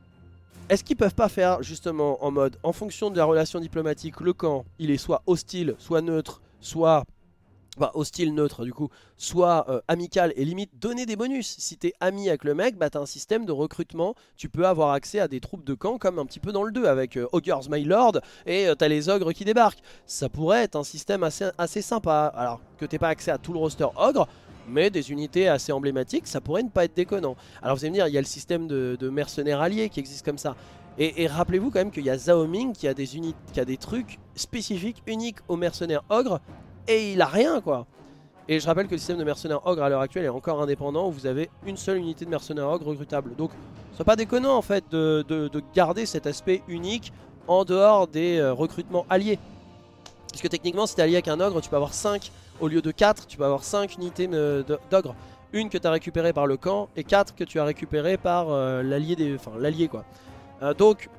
Est-ce qu'ils peuvent pas faire justement en mode, en fonction de la relation diplomatique, le camp, il est soit hostile, soit neutre, soit... Bah hostile, neutre du coup, soit euh, amical et limite donner des bonus. Si t'es ami avec le mec, bah t'as un système de recrutement, tu peux avoir accès à des troupes de camp comme un petit peu dans le deux avec euh, Ogres My Lord et euh, t'as les ogres qui débarquent. Ça pourrait être un système assez, assez sympa, alors que t'aies pas accès à tout le roster ogre, mais des unités assez emblématiques, ça pourrait ne pas être déconnant. Alors vous allez me dire, il y a le système de, de mercenaires alliés qui existe comme ça. Et, et rappelez-vous quand même qu'il y a Zhao Ming qui a des unités, qui a des trucs spécifiques, uniques aux mercenaires ogres, et il a rien quoi. Et je rappelle que le système de mercenaires ogre à l'heure actuelle est encore indépendant, où vous avez une seule unité de mercenaires ogre recrutable. Donc c'est pas déconnant en fait de, de, de garder cet aspect unique en dehors des euh, recrutements alliés. Parce que techniquement si tu es allié avec un ogre, tu peux avoir cinq au lieu de quatre, tu peux avoir cinq unités d'ogre. Une que tu as récupérée par le camp et quatre que tu as récupérées par euh, l'allié des... Enfin l'allié quoi. Euh, donc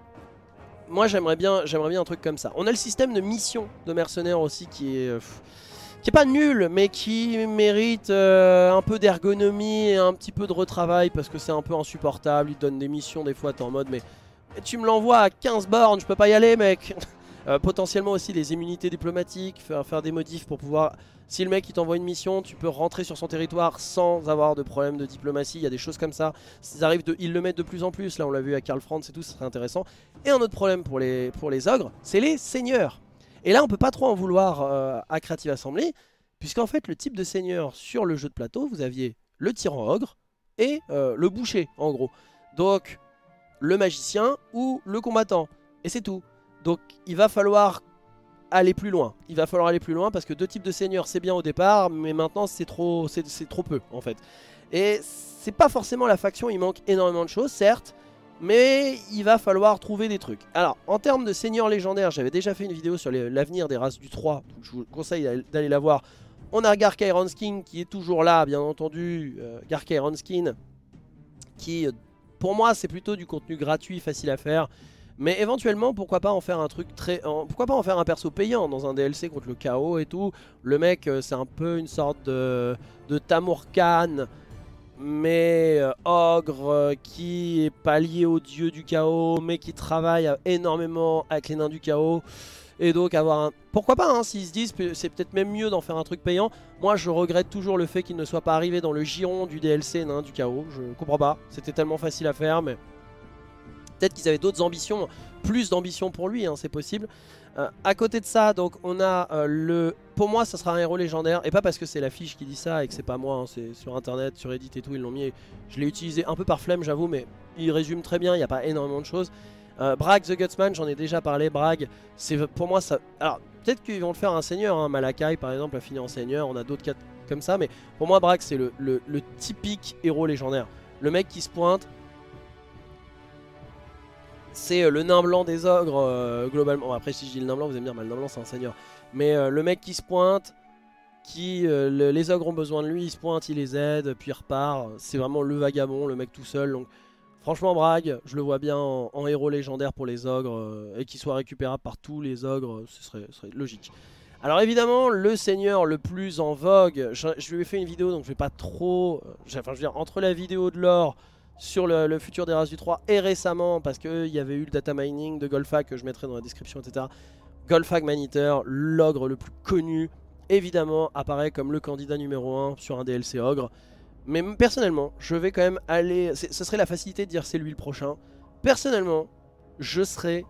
moi j'aimerais bien, j'aimerais bien un truc comme ça. On a le système de mission de mercenaires aussi qui est... Euh, qui est pas nul mais qui mérite euh, un peu d'ergonomie et un petit peu de retravail parce que c'est un peu insupportable. Il te donne des missions des fois t'es en mode mais, mais tu me l'envoies à quinze bornes, je peux pas y aller mec. euh, Potentiellement aussi les immunités diplomatiques, faire, faire des modifs pour pouvoir... Si le mec il t'envoie une mission, tu peux rentrer sur son territoire sans avoir de problème de diplomatie. Il y a des choses comme ça. Ils, arrivent de, ils le mettent de plus en plus. Là on l'a vu à Karl Franz et tout, ce serait intéressant. Et un autre problème pour les, pour les ogres, c'est les seigneurs. Et là on peut pas trop en vouloir euh, à Creative Assembly, puisqu'en fait le type de seigneur sur le jeu de plateau, vous aviez le tyran ogre et euh, le boucher en gros. Donc le magicien ou le combattant. Et c'est tout. Donc il va falloir aller plus loin. Il va falloir aller plus loin parce que deux types de seigneurs c'est bien au départ, mais maintenant c'est trop, c'est, c'est trop peu en fait. Et c'est pas forcément la faction, il manque énormément de choses certes, mais il va falloir trouver des trucs. Alors en termes de seigneurs légendaires, j'avais déjà fait une vidéo sur l'avenir des races du trois, donc je vous conseille d'aller la voir. On a Gark Iron Skin qui est toujours là bien entendu, euh, Gark Iron Skin qui pour moi c'est plutôt du contenu gratuit, facile à faire. Mais éventuellement, pourquoi pas en faire un truc très... En, pourquoi pas en faire un perso payant dans un D L C contre le chaos et tout. Le mec, euh, c'est un peu une sorte de, de Tamurkhan, mais euh, ogre, euh, qui est pas lié au dieu du chaos, mais qui travaille euh, énormément avec les nains du chaos. Et donc avoir un... Pourquoi pas, hein, s'ils se disent, c'est peut-être même mieux d'en faire un truc payant. Moi, je regrette toujours le fait qu'il ne soit pas arrivé dans le giron du D L C nains du chaos. Je comprends pas, c'était tellement facile à faire, mais... Peut-être qu'ils avaient d'autres ambitions, plus d'ambition pour lui, hein, c'est possible. Euh, à côté de ça, donc on a euh, le... Pour moi, ça sera un héros légendaire. Et pas parce que c'est l'affiche qui dit ça et que c'est pas moi, hein, c'est sur internet, sur Reddit et tout, ils l'ont mis. Je l'ai utilisé un peu par flemme, j'avoue, mais il résume très bien, il n'y a pas énormément de choses. Euh, Bragg the Gutsman, j'en ai déjà parlé. Bragg, c'est pour moi ça... Alors, peut-être qu'ils vont le faire un seigneur, hein. Malakai par exemple a fini en seigneur, on a d'autres cas comme ça. Mais pour moi, Bragg, c'est le, le, le typique héros légendaire. Le mec qui se pointe... C'est le nain blanc des ogres, euh, globalement. Bon, après, si je dis le nain blanc, vous allez me dire, bah, le nain blanc, c'est un seigneur. Mais euh, le mec qui se pointe, qui euh, le, les ogres ont besoin de lui, il se pointe, il les aide, puis il repart. C'est vraiment le vagabond, le mec tout seul. Donc, franchement, Bragg, je le vois bien en, en héros légendaire pour les ogres, euh, et qu'il soit récupérable par tous les ogres, ce serait, ce serait logique. Alors évidemment, le seigneur le plus en vogue, je, je lui ai fait une vidéo, donc je vais pas trop... Euh, enfin, je veux dire, entre la vidéo de lore... sur le, le futur des races du trois et récemment parce qu'il y avait eu le data mining de Golfag que je mettrai dans la description, et cetera. Golfag Maneater, l'ogre le plus connu, évidemment apparaît comme le candidat numéro un sur un D L C ogre. Mais personnellement, je vais quand même aller... Ce serait la facilité de dire c'est lui le prochain. Personnellement, je serais...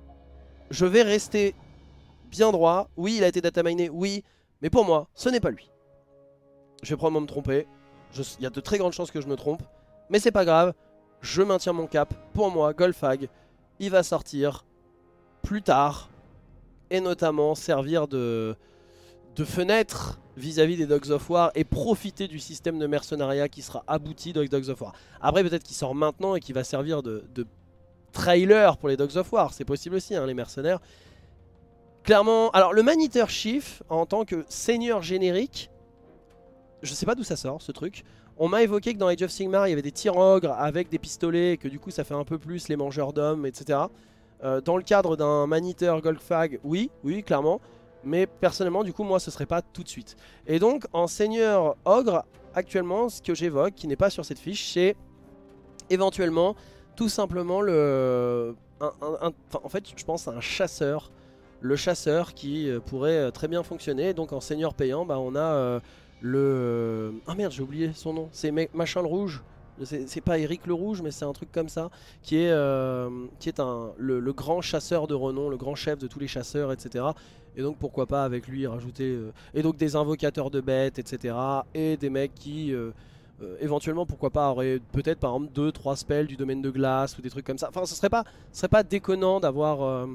Je vais rester bien droit. Oui, il a été data miné, oui. Mais pour moi, ce n'est pas lui. Je vais probablement me tromper. Je... Il y a de très grandes chances que je me trompe. Mais c'est pas grave. Je maintiens mon cap. Pour moi, Golfag, il va sortir plus tard. Et notamment servir de, de fenêtre vis-à-vis des Dogs of War. Et profiter du système de mercenariat qui sera abouti dans les Dogs of War. Après, peut-être qu'il sort maintenant et qu'il va servir de... de trailer pour les Dogs of War, c'est possible aussi, hein, les mercenaires. Clairement, alors le Maneater Chief, en tant que seigneur générique, je sais pas d'où ça sort ce truc. On m'a évoqué que dans Age of Sigmar, il y avait des tirs ogres avec des pistolets, et que du coup ça fait un peu plus les mangeurs d'hommes, et cetera. Euh, dans le cadre d'un Maneater Golfag, oui, oui, clairement. Mais personnellement, du coup, moi, ce serait pas tout de suite. Et donc, en seigneur ogre, actuellement, ce que j'évoque, qui n'est pas sur cette fiche, c'est éventuellement... tout simplement le, un, un, un, en fait je pense à un chasseur, le chasseur qui euh, pourrait euh, très bien fonctionner. Donc en seigneur payant, bah, on a euh, le, ah merde j'ai oublié son nom, c'est machin le rouge, c'est pas Eric le rouge mais c'est un truc comme ça, qui est, euh, qui est un, le, le grand chasseur de renom, le grand chef de tous les chasseurs, et cetera. Et donc pourquoi pas avec lui rajouter, euh, et donc des invocateurs de bêtes, et cetera. Et des mecs qui... Euh, Euh, éventuellement pourquoi pas aurait peut-être par exemple deux trois spells du domaine de glace ou des trucs comme ça. Enfin ce serait pas, ce serait pas déconnant d'avoir euh,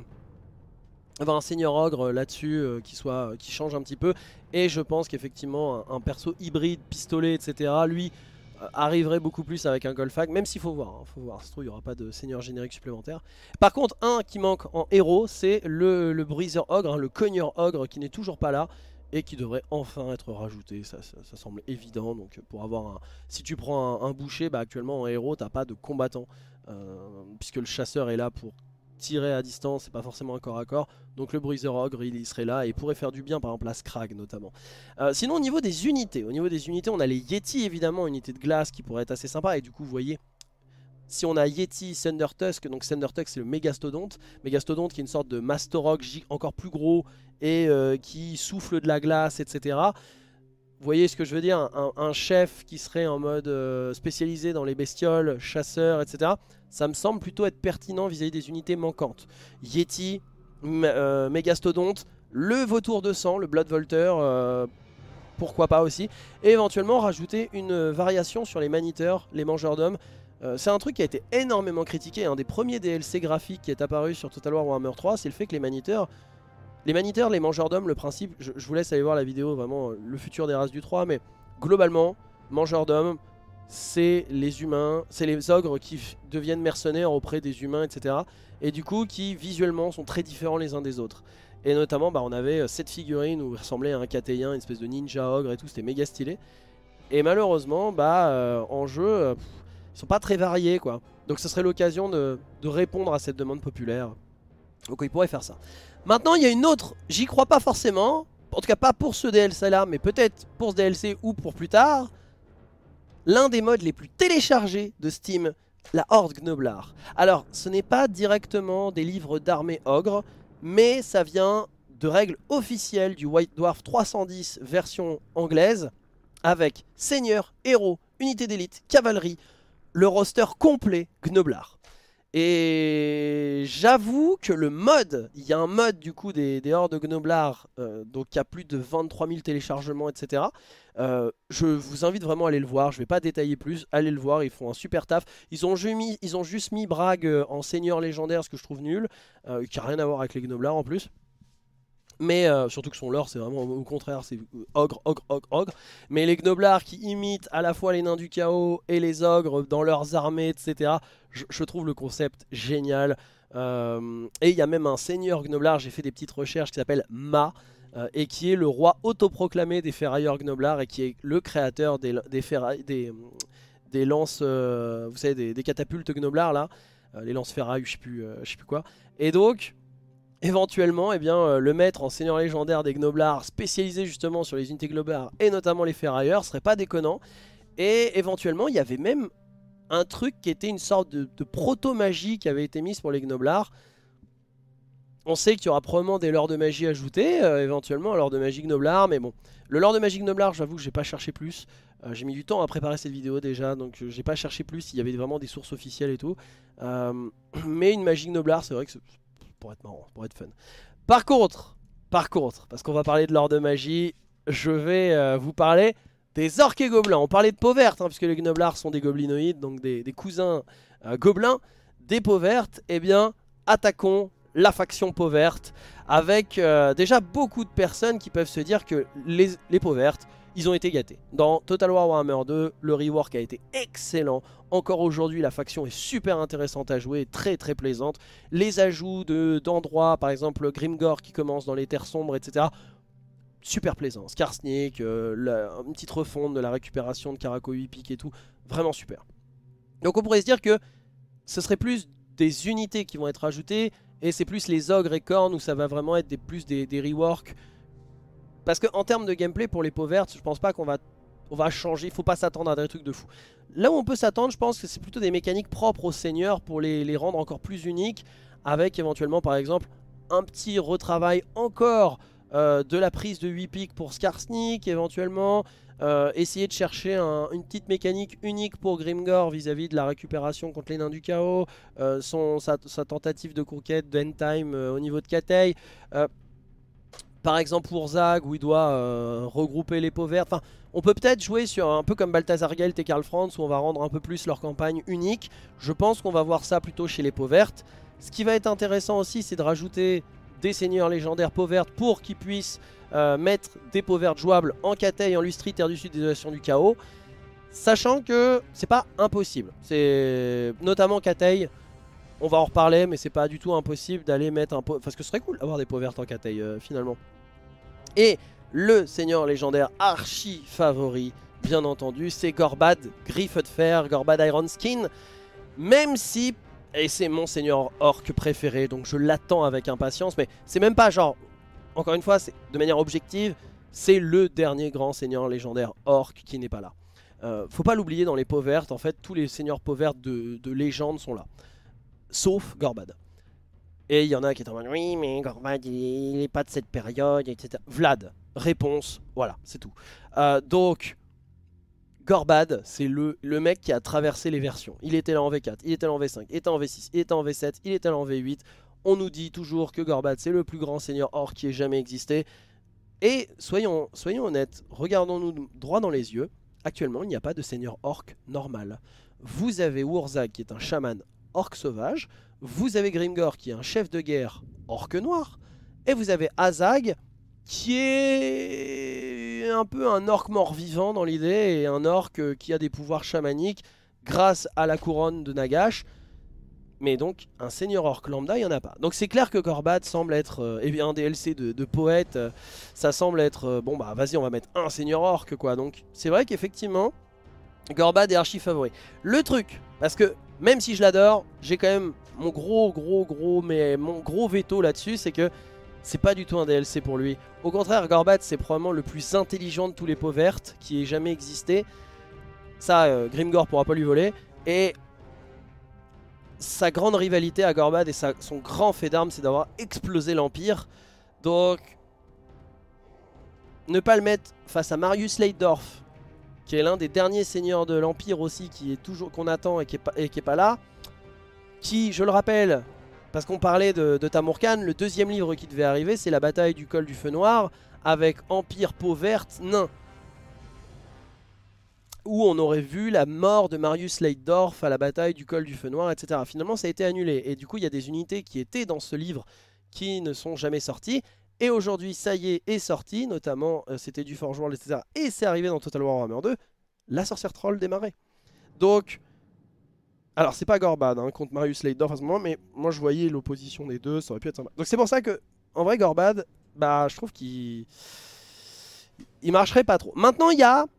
avoir un seigneur ogre là-dessus euh, qui soit euh, qui change un petit peu. Et je pense qu'effectivement un, un perso hybride, pistolet, et cetera. Lui euh, arriverait beaucoup plus avec un Golfag, même s'il faut voir, hein, faut voir, ça se trouve il n'y aura pas de seigneur générique supplémentaire. Par contre un qui manque en héros c'est le, le Breezer ogre, hein, le cogneur ogre qui n'est toujours pas là. Et qui devrait enfin être rajouté, ça, ça, ça semble évident. Donc pour avoir un, si tu prends un, un boucher, bah actuellement en héros t'as pas de combattant, euh, puisque le chasseur est là pour tirer à distance, c'est pas forcément un corps à corps. Donc le Breezer ogre il, il serait là et pourrait faire du bien, par exemple la Scrag notamment. euh, Sinon au niveau des unités, au niveau des unités on a les Yeti évidemment, unité de glace qui pourrait être assez sympa. Et du coup vous voyez, si on a Yeti, Thundertusk, donc Thundertusk c'est le Mégastodonte. Mégastodonte qui est une sorte de Mastorog encore plus gros et euh, qui souffle de la glace, et cetera. Vous voyez ce que je veux dire, un, un chef qui serait en mode euh, spécialisé dans les bestioles, chasseurs, et cetera. Ça me semble plutôt être pertinent vis-à-vis des unités manquantes. Yeti, euh, Mégastodonte, le vautour de sang, le Blood Volter, euh, pourquoi pas aussi. Et éventuellement rajouter une variation sur les Maniteurs, les mangeurs d'hommes. Euh, c'est un truc qui a été énormément critiqué. Un des premiers D L C graphiques qui est apparu sur Total War Warhammer trois, c'est le fait que les Maniteurs, les Maniteurs, les mangeurs d'hommes, le principe, je, je vous laisse aller voir la vidéo, vraiment le futur des races du trois, mais globalement, mangeurs d'hommes, c'est les humains, c'est les ogres qui deviennent mercenaires auprès des humains, et cetera. Et du coup, qui visuellement sont très différents les uns des autres. Et notamment, bah, on avait cette figurine où il ressemblait à un catéien, une espèce de ninja ogre et tout, c'était méga stylé. Et malheureusement, bah, euh, en jeu... Euh, ils sont pas très variés quoi. Donc ce serait l'occasion de, de répondre à cette demande populaire. Donc ils pourraient faire ça. Maintenant il y a une autre, j'y crois pas forcément. En tout cas pas pour ce D L C là, mais peut-être pour ce D L C ou pour plus tard. L'un des modes les plus téléchargés de Steam, la Horde Gnoblar. Alors ce n'est pas directement des livres d'armée ogre, mais ça vient de règles officielles du White Dwarf trois cent dix version anglaise. Avec seigneur, héros, unité d'élite, cavalerie, le roster complet Gnoblar. Et j'avoue que le mode, il y a un mode du coup des, des hordes Gnoblar, euh, donc il y a plus de vingt-trois mille téléchargements, et cetera. Euh, je vous invite vraiment à aller le voir, je ne vais pas détailler plus, allez le voir, ils font un super taf. Ils ont, mis, ils ont juste mis Bragg en seigneur légendaire, ce que je trouve nul, euh, qui n'a rien à voir avec les Gnoblar en plus. Mais euh, surtout que son lore c'est vraiment au contraire, c'est ogre, ogre, ogre, ogre. Mais les Gnoblars qui imitent à la fois les nains du chaos et les ogres dans leurs armées, et cetera. Je, je trouve le concept génial. Euh, et il y a même un seigneur Gnoblar, j'ai fait des petites recherches, qui s'appelle Ma. Euh, et qui est le roi autoproclamé des ferrailleurs Gnoblar et qui est le créateur des, des, ferrailles, des, des lances, euh, vous savez, des, des catapultes Gnoblar là. Euh, les lances ferrailles, je sais plus, euh, je sais plus quoi. Et donc... éventuellement, eh bien, euh, le maître en seigneur légendaire des Gnoblars, spécialisé justement sur les unités Gnoblar et notamment les ferrailleurs, serait pas déconnant. Et éventuellement, il y avait même un truc qui était une sorte de, de proto-magie qui avait été mise pour les Gnoblards. On sait qu'il y aura probablement des lores de magie ajoutés, euh, éventuellement, lore de magie Gnoblard, mais bon. Le lore de magie Gnoblard, j'avoue que j'ai pas cherché plus. Euh, j'ai mis du temps à préparer cette vidéo déjà, donc euh, j'ai pas cherché plus s'il y avait vraiment des sources officielles et tout. Euh, mais une magie Gnoblard, c'est vrai que c'est pour être marrant, pour être fun. Par contre, par contre, parce qu'on va parler de lore de magie, je vais euh, vous parler des orques et gobelins. On parlait de peau verte, hein, puisque les Gnoblards sont des goblinoïdes, donc des, des cousins euh, gobelins. Des peaux vertes, eh bien, attaquons la faction peau verte, avec euh, déjà beaucoup de personnes qui peuvent se dire que les, les peaux vertes, ils ont été gâtés. Dans Total War Warhammer deux, le rework a été excellent. Encore aujourd'hui, la faction est super intéressante à jouer, très très plaisante. Les ajouts d'endroits, de, par exemple Grimgor qui commence dans les terres sombres, et cetera. Super plaisant. Skarsnik, euh, la, une petite refonte de la récupération de Caraco huit piques et tout. Vraiment super. Donc on pourrait se dire que ce serait plus des unités qui vont être ajoutées. Et c'est plus les ogres et cornes où ça va vraiment être des, plus des, des reworks. Parce qu'en termes de gameplay pour les peaux vertes, je pense pas qu'on va, on va changer. Il faut pas s'attendre à des trucs de fou. Là où on peut s'attendre, je pense que c'est plutôt des mécaniques propres aux seigneurs pour les, les rendre encore plus uniques. Avec éventuellement par exemple un petit retravail encore euh, de la prise de huit piques pour Skarsnik éventuellement. Euh, essayer de chercher un, une petite mécanique unique pour Grimgor vis-à-vis de la récupération contre les nains du chaos, euh, son, sa, sa tentative de conquête de Endtime euh, au niveau de Katei, euh, par exemple pour Zag où il doit euh, regrouper les peaux vertes. Enfin, on peut peut-être jouer sur un peu comme Balthazar Gelt et Karl Franz où on va rendre un peu plus leur campagne unique. Je pense qu'on va voir ça plutôt chez les peaux vertes. Ce qui va être intéressant aussi, c'est de rajouter des seigneurs légendaires peaux vertes pour qu'ils puissent Euh, mettre des peaux vertes jouables en Katei, en Lustrie, Terre du Sud, Désolation du Chaos. Sachant que c'est pas impossible. C'est notamment Katei, on va en reparler, mais c'est pas du tout impossible d'aller mettre un pot. Parce que ce serait cool d'avoir des peaux vertes en Katei euh, finalement. Et le seigneur légendaire archi favori, bien entendu, c'est Gorbad, Griffe de Fer, Gorbad Iron Skin. Même si, et c'est mon seigneur orc préféré, donc je l'attends avec impatience, mais c'est même pas genre. Encore une fois, de manière objective, c'est le dernier grand seigneur légendaire orc qui n'est pas là. Euh, faut pas l'oublier dans les peaux vertes, en fait, tous les seigneurs peaux vertes de, de légende sont là. Sauf Gorbad. Et il y en a qui est en mode, oui, mais Gorbad, il n'est pas de cette période, et cetera. Vlad, réponse, voilà, c'est tout. Euh, donc, Gorbad, c'est le, le mec qui a traversé les versions. Il était là en V quatre, il était là en V cinq, il était en V six, il était en V sept, il était là en V huit. On nous dit toujours que Gorbad c'est le plus grand seigneur orc qui ait jamais existé. Et soyons, soyons honnêtes, regardons-nous droit dans les yeux. Actuellement, il n'y a pas de seigneur orc normal. Vous avez Wurzag qui est un chaman orc sauvage. Vous avez Grimgor qui est un chef de guerre orc noir. Et vous avez Azag qui est un peu un orc mort-vivant dans l'idée. Et un orc qui a des pouvoirs chamaniques grâce à la couronne de Nagash. Mais donc, un seigneur orc lambda, il n'y en a pas. Donc c'est clair que Gorbad semble être, euh, eh bien, un D L C de, de poète, euh, ça semble être, euh, bon bah vas-y on va mettre un seigneur orc quoi. Donc c'est vrai qu'effectivement, Gorbad est archi favori. Le truc, parce que même si je l'adore, j'ai quand même mon gros gros gros, mais mon gros veto là-dessus, c'est que c'est pas du tout un D L C pour lui. Au contraire, Gorbad c'est probablement le plus intelligent de tous les peaux vertes qui ait jamais existé. Ça, euh, Grimgor pourra pas lui voler. Et sa grande rivalité à Gorbad et sa, son grand fait d'armes, c'est d'avoir explosé l'Empire. Donc, ne pas le mettre face à Marius Leitdorf, qui est l'un des derniers seigneurs de l'Empire aussi, qui est toujours qu'on attend et qui est, pas, et qui est pas là. Qui, je le rappelle, parce qu'on parlait de, de Tamurkhan, le deuxième livre qui devait arriver, c'est la bataille du col du feu noir, avec Empire peau verte nain. Où on aurait vu la mort de Marius Leitdorf à la bataille du col du feu noir, et cetera. Finalement, ça a été annulé. Et du coup, il y a des unités qui étaient dans ce livre qui ne sont jamais sorties. Et aujourd'hui, ça y est, est sorti. Notamment, euh, c'était du Forge World, et cetera. Et c'est arrivé dans Total War Warhammer deux. La sorcière troll démarrait. Donc, alors c'est pas Gorbad hein, contre Marius Leitdorf à ce moment, mais moi je voyais l'opposition des deux, ça aurait pu être sympa. Donc c'est pour ça que, en vrai, Gorbad, bah, je trouve qu'il il marcherait pas trop. Maintenant, il y a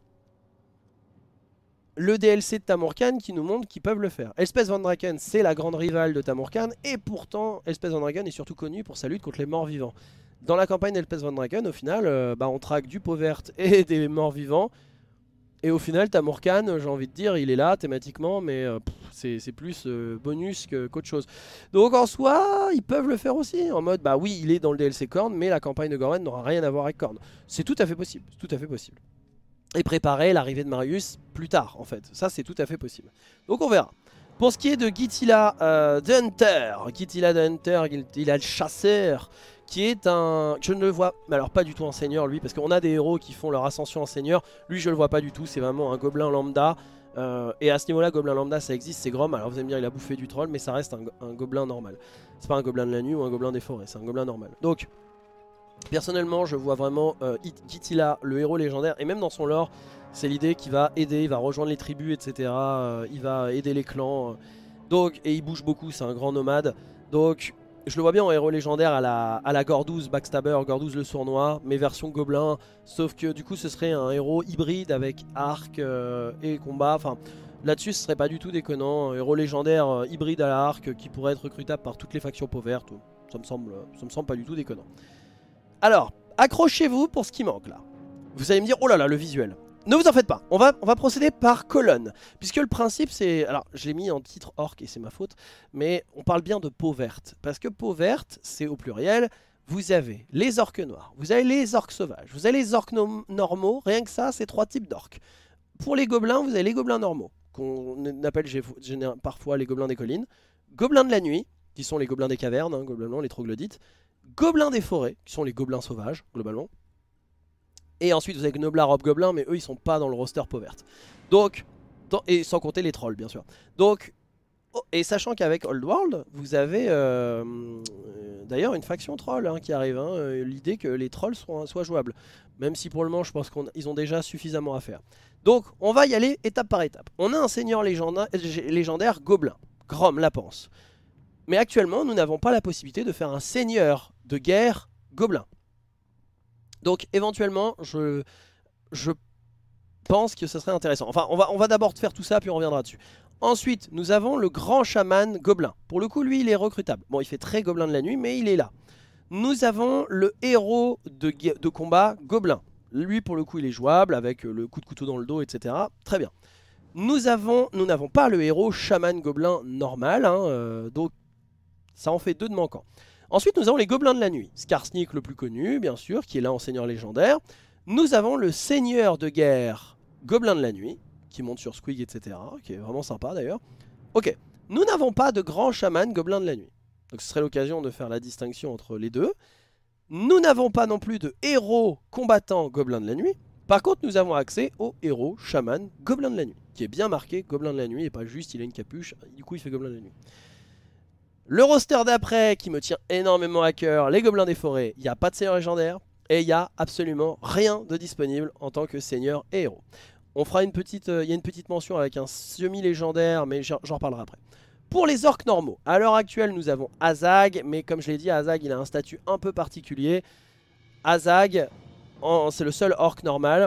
le D L C de Tamurkhan qui nous montre qu'ils peuvent le faire. Elspeth von Draken, c'est la grande rivale de Tamurkhan, et pourtant, Elspeth von Draken est surtout connue pour sa lutte contre les morts vivants. Dans la campagne d'Elspeth von Draken, au final, euh, bah, on traque du peau verte et des morts vivants. Et au final, ta Morkan, j'ai envie de dire, il est là thématiquement, mais euh, c'est plus euh, bonus qu'autre chose. Donc en soi, ils peuvent le faire aussi, en mode, bah oui, il est dans le D L C Korn, mais la campagne de Gorwen n'aura rien à voir avec Korn. C'est tout à fait possible, tout à fait possible. Et préparer l'arrivée de Marius plus tard, en fait. Ça, c'est tout à fait possible. Donc on verra. Pour ce qui est de Gitila euh, the Hunter, Gitila the Hunter, Gitila le chasseur, qui est un... Je ne le vois... Alors pas du tout en seigneur lui, parce qu'on a des héros qui font leur ascension en seigneur. Lui je le vois pas du tout, c'est vraiment un gobelin lambda. Euh, et à ce niveau là, gobelin lambda ça existe, c'est Grom. Alors vous allez me dire il a bouffé du troll, mais ça reste un, un gobelin normal. C'est pas un gobelin de la nuit ou un gobelin des forêts, c'est un gobelin normal. Donc personnellement je vois vraiment euh, Gitila, le héros légendaire, et même dans son lore, c'est l'idée qu'il va aider, il va rejoindre les tribus, et cetera. Euh, il va aider les clans. Euh, donc, et il bouge beaucoup, c'est un grand nomade. Donc je le vois bien en héros légendaire à la, à la Gordouz Backstabber, Gordouz le sournois, mais version gobelin. Sauf que du coup ce serait un héros hybride avec arc euh, et combat. Enfin là-dessus ce serait pas du tout déconnant. Un héros légendaire euh, hybride à l'arc qui pourrait être recrutable par toutes les factions pauvertes. Ça me semble, ça me semble pas du tout déconnant. Alors, accrochez-vous pour ce qui manque là. Vous allez me dire, oh là là, le visuel. Ne vous en faites pas, on va, on va procéder par colonne. Puisque le principe c'est... Alors, je l'ai mis en titre orc et c'est ma faute. Mais on parle bien de peau verte. Parce que peau verte, c'est au pluriel. Vous avez les orques noirs, vous avez les orques sauvages, vous avez les orques no normaux. Rien que ça, c'est trois types d'orques. Pour les gobelins, vous avez les gobelins normaux. Qu'on appelle parfois les gobelins des collines. Gobelins de la nuit, qui sont les gobelins des cavernes, hein, globalement, les troglodytes. Gobelins des forêts, qui sont les gobelins sauvages, globalement. Et ensuite vous avez Gnoblar Hobgoblin, mais eux ils sont pas dans le roster peau verte. Donc, dans, et sans compter les trolls bien sûr. Donc, oh, et sachant qu'avec Old World, vous avez euh, euh, d'ailleurs une faction troll hein, qui arrive. Hein, euh, L'idée que les trolls soient, soient jouables. Même si pour le moment je pense qu'ils ont déjà suffisamment à faire. Donc on va y aller étape par étape. On a un seigneur légendaire, légendaire gobelin, Grom la Panse. Mais actuellement nous n'avons pas la possibilité de faire un seigneur de guerre gobelin. Donc éventuellement, je, je pense que ce serait intéressant. Enfin, on va, on va d'abord faire tout ça, puis on reviendra dessus. Ensuite, nous avons le grand chaman gobelin. Pour le coup, lui, il est recrutable. Bon, il fait très gobelin de la nuit, mais il est là. Nous avons le héros de, de combat gobelin. Lui, pour le coup, il est jouable, avec le coup de couteau dans le dos, et cetera. Très bien. Nous avons, nous n'avons pas le héros chaman gobelin normal, hein, euh, donc ça en fait deux de manquants. Ensuite, nous avons les gobelins de la nuit. Skarsnik, le plus connu, bien sûr, qui est là en seigneur légendaire. Nous avons le seigneur de guerre gobelin de la nuit, qui monte sur Squig, et cetera. Qui est vraiment sympa d'ailleurs. Ok, nous n'avons pas de grand chaman gobelin de la nuit. Donc ce serait l'occasion de faire la distinction entre les deux. Nous n'avons pas non plus de héros combattant gobelin de la nuit. Par contre, nous avons accès au héros chaman gobelin de la nuit, qui est bien marqué gobelin de la nuit, et pas juste il a une capuche, du coup il fait gobelin de la nuit. Le roster d'après qui me tient énormément à cœur, les gobelins des forêts, il n'y a pas de seigneur légendaire et il n'y a absolument rien de disponible en tant que seigneur et héros. On fera une petite, il euh, y a une petite mention avec un semi-légendaire, mais j'en reparlerai après. Pour les orques normaux, à l'heure actuelle nous avons Azag, mais comme je l'ai dit, Azag il a un statut un peu particulier. Azag, c'est le seul orc normal.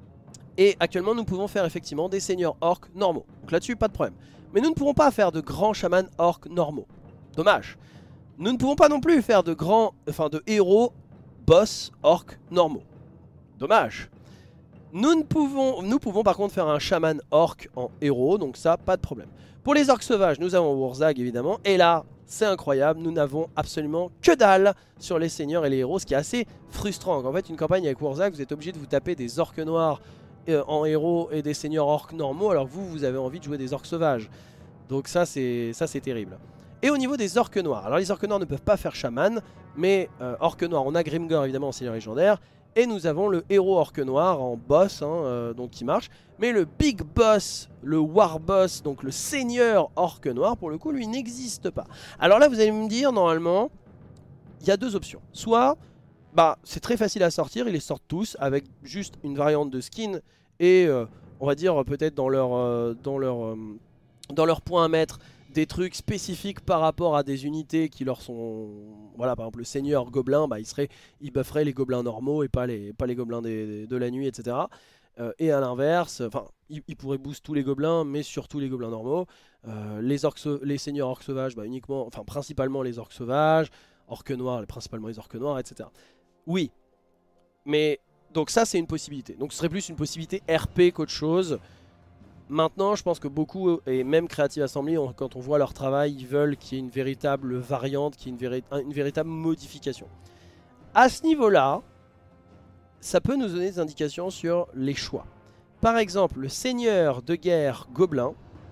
Et actuellement nous pouvons faire effectivement des seigneurs orcs normaux. Donc là-dessus pas de problème. Mais nous ne pouvons pas faire de grands chamans orcs normaux. Dommage. Nous ne pouvons pas non plus faire de grands, enfin de héros boss orcs normaux. Dommage. Nous ne pouvons, nous pouvons par contre faire un chaman orc en héros, donc ça pas de problème. Pour les orcs sauvages, nous avons Wurzag évidemment, et là c'est incroyable, nous n'avons absolument que dalle sur les seigneurs et les héros, ce qui est assez frustrant. En fait, une campagne avec Wurzag, vous êtes obligé de vous taper des orcs noirs euh, en héros et des seigneurs orcs normaux, alors que vous, vous avez envie de jouer des orcs sauvages. Donc ça c'est ça c'est terrible. Et au niveau des orques noirs, alors les orques noirs ne peuvent pas faire chaman, mais euh, orques noirs, on a Grimgor évidemment en seigneur légendaire, et nous avons le héros orque noir en boss, hein, euh, donc qui marche. Mais le big boss, le war boss, donc le seigneur orque noir, pour le coup, lui n'existe pas. Alors là, vous allez me dire, normalement, il y a deux options. Soit, bah, c'est très facile à sortir, ils les sortent tous, avec juste une variante de skin, et euh, on va dire peut-être dans leur, euh, dans leur, euh, dans leur point à mettre, des trucs spécifiques par rapport à des unités qui leur sont... Voilà, par exemple le seigneur gobelin, bah, il, serait, il bufferait les gobelins normaux et pas les, pas les gobelins des, de la nuit, et cetera. Euh, et à l'inverse, enfin, il, il pourrait boost tous les gobelins, mais surtout les gobelins normaux. Euh, les, orques, les seigneurs orques sauvages, bah, uniquement, enfin principalement les orques sauvages, orques noirs, principalement les orques noirs, et cetera. Oui, mais Donc ça c'est une possibilité. Donc ce serait plus une possibilité R P qu'autre chose. Maintenant je pense que beaucoup, et même Creative Assembly, on, quand on voit leur travail, ils veulent qu'il y ait une véritable variante, qu'il y ait une, véri une véritable modification. À ce niveau-là, ça peut nous donner des indications sur les choix. Par exemple, le seigneur de guerre gobelin,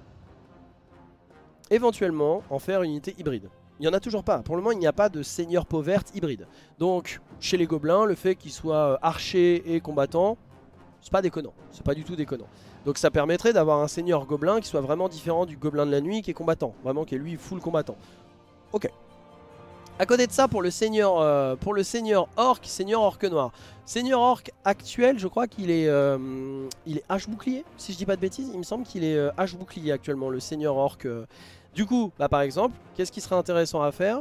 éventuellement en faire une unité hybride. Il n'y en a toujours pas. Pour le moment, il n'y a pas de seigneur peau verte hybride. Donc, chez les gobelins, le fait qu'ils soient archers et combattants, c'est pas déconnant. C'est pas du tout déconnant. Donc ça permettrait d'avoir un seigneur gobelin qui soit vraiment différent du gobelin de la nuit qui est combattant. Vraiment qui est lui full combattant. Ok. À côté de ça, pour le seigneur, euh, pour le seigneur orc, seigneur orc noir. Seigneur orc actuel, je crois qu'il est, euh, il est H bouclier, si je dis pas de bêtises. Il me semble qu'il est euh, H bouclier actuellement, le seigneur orc. Euh. Du coup, bah, par exemple, qu'est-ce qui serait intéressant à faire?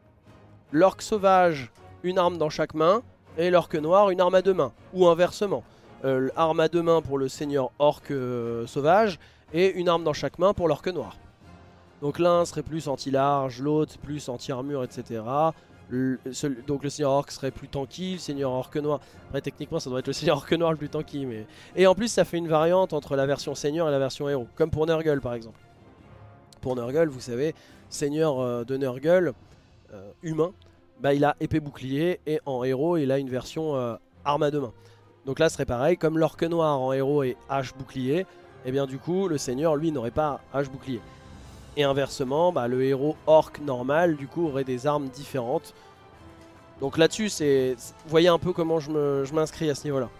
L'orc sauvage, une arme dans chaque main, et l'orc noir, une arme à deux mains. Ou inversement. Euh, arme à deux mains pour le seigneur orc euh, sauvage, et une arme dans chaque main pour l'orc noir. Donc l'un serait plus anti-large, l'autre plus anti-armure, et cetera. Le, seul, donc le seigneur orc serait plus tanky, le seigneur orc noir... Après techniquement ça doit être le seigneur orc noir le plus tanky. Mais... Et en plus ça fait une variante entre la version seigneur et la version héros. Comme pour Nurgle par exemple. Pour Nurgle, vous savez, seigneur euh, de Nurgle, euh, humain, bah, il a épée bouclier et en héros il a une version euh, arme à deux mains. Donc là ce serait pareil, comme l'orc noir en héros est H bouclier, et bien du coup le seigneur lui n'aurait pas H bouclier. Et inversement, bah, le héros orc normal du coup aurait des armes différentes. Donc là-dessus, c'est, vous voyez un peu comment je m'inscris à ce niveau-là.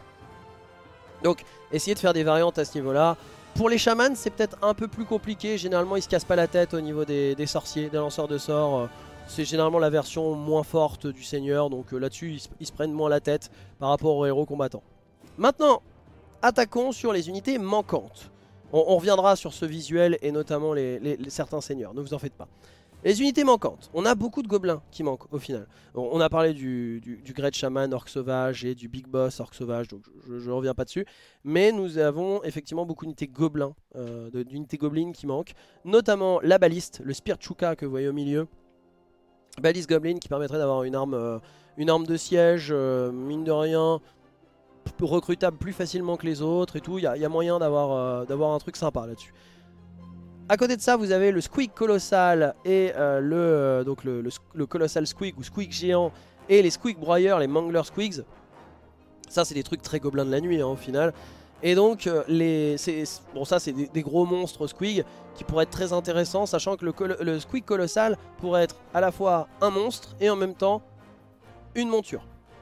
Donc essayez de faire des variantes à ce niveau-là. Pour les chamans, c'est peut-être un peu plus compliqué. Généralement, ils se cassent pas la tête au niveau des, des sorciers, des lanceurs de sorts. C'est généralement la version moins forte du seigneur. Donc euh, là-dessus, ils, ils se prennent moins la tête par rapport aux héros combattants. Maintenant, attaquons sur les unités manquantes. On, on reviendra sur ce visuel et notamment les, les, les certains seigneurs, ne vous en faites pas. Les unités manquantes, on a beaucoup de gobelins qui manquent au final. On, on a parlé du, du, du Great Shaman Orc Sauvage et du Big Boss Orc Sauvage, donc je ne reviens pas dessus. Mais nous avons effectivement beaucoup d'unités gobelins, euh, d'unités gobelines qui manquent. Notamment la baliste, le Spear Chuka que vous voyez au milieu. Baliste Goblin qui permettrait d'avoir une arme, euh, une arme de siège, euh, mine de rien... recrutable plus facilement que les autres et tout, il y, y a moyen d'avoir euh, d'avoir un truc sympa là-dessus. À côté de ça, vous avez le Squig Colossal et euh, le, euh, donc le, le, le Colossal Squig ou Squig géant et les Squig Broyeurs, les Mangler Squigs. Ça, c'est des trucs très gobelins de la nuit hein, au final. Et donc, euh, les, bon, ça, c'est des, des gros monstres Squig qui pourraient être très intéressants, sachant que le, le Squig Colossal pourrait être à la fois un monstre et en même temps une monture.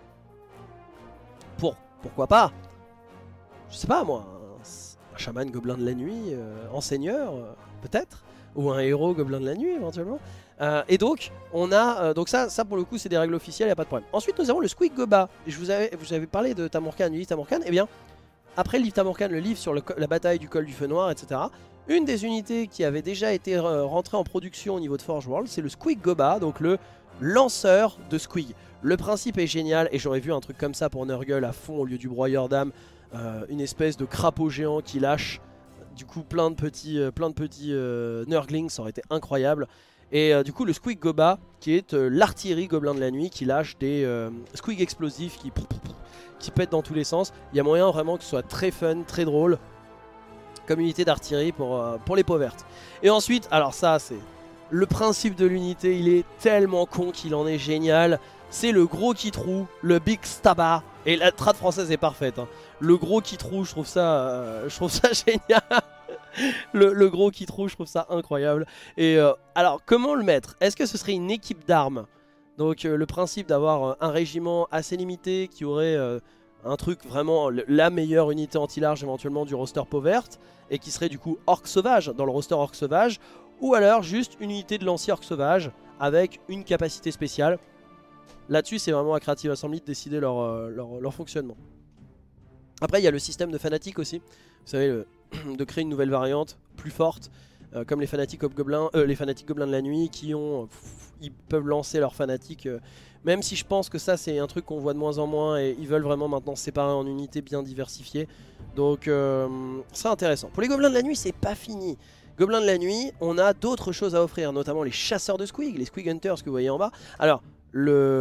Pour Pourquoi pas, je sais pas moi, un, un chaman gobelin de la nuit, euh, en seigneur, euh, peut-être, ou un héros gobelin de la nuit éventuellement. Euh, et donc, on a, euh, donc ça, ça pour le coup c'est des règles officielles, il n'y a pas de problème. Ensuite nous avons le Squig Goba, et je vous avais, vous avez parlé de Tamurkhan, du livre Tamurkhan, et bien, après le livre Tamurkhan, le livre sur le, la bataille du col du feu noir, et cetera. Une des unités qui avait déjà été euh, rentrée en production au niveau de Forge World, c'est le Squig Goba, donc le lanceur de Squig. Le principe est génial et j'aurais vu un truc comme ça pour Nurgle à fond au lieu du broyeur d'âme, euh, une espèce de crapaud géant qui lâche du coup plein de petits, euh, plein de petits euh, Nurglings, ça aurait été incroyable. Et euh, du coup le Squig Goba qui est euh, l'artillerie gobelin de la nuit qui lâche des euh, Squig explosifs qui, qui pètent dans tous les sens. Il y a moyen vraiment que ce soit très fun, très drôle comme unité d'artillerie pour, euh, pour les peaux vertes. Et ensuite, alors ça c'est... Le principe de l'unité, il est tellement con qu'il en est génial. C'est le gros Kitrou, le Big Staba. Et la trad française est parfaite. Hein. Le gros Kitrou, je trouve ça, euh, je trouve ça génial. le, le gros Kitrou, je trouve ça incroyable. Et euh, alors, comment le mettre? Est-ce que ce serait une équipe d'armes? Donc, euh, le principe d'avoir euh, un régiment assez limité qui aurait euh, un truc vraiment, la meilleure unité anti-large éventuellement du roster peau verte. Et qui serait du coup Orc Sauvage, dans le roster Orc Sauvage. Ou alors juste une unité de lancier Orc Sauvage avec une capacité spéciale. Là-dessus, c'est vraiment à Creative Assembly de décider leur, euh, leur, leur fonctionnement. Après, il y a le système de fanatiques aussi. Vous savez, le, de créer une nouvelle variante plus forte, euh, comme les fanatiques hobgoblins, euh, les fanatiques gobelins de la nuit, qui ont, pff, ils peuvent lancer leurs fanatiques. Euh, même si je pense que ça, c'est un truc qu'on voit de moins en moins, et ils veulent vraiment maintenant se séparer en unités bien diversifiées. Donc, euh, c'est intéressant. Pour les gobelins de la nuit, c'est pas fini. Gobelins de la nuit, on a d'autres choses à offrir, notamment les chasseurs de Squig, les Squig Hunters que vous voyez en bas. Alors, le,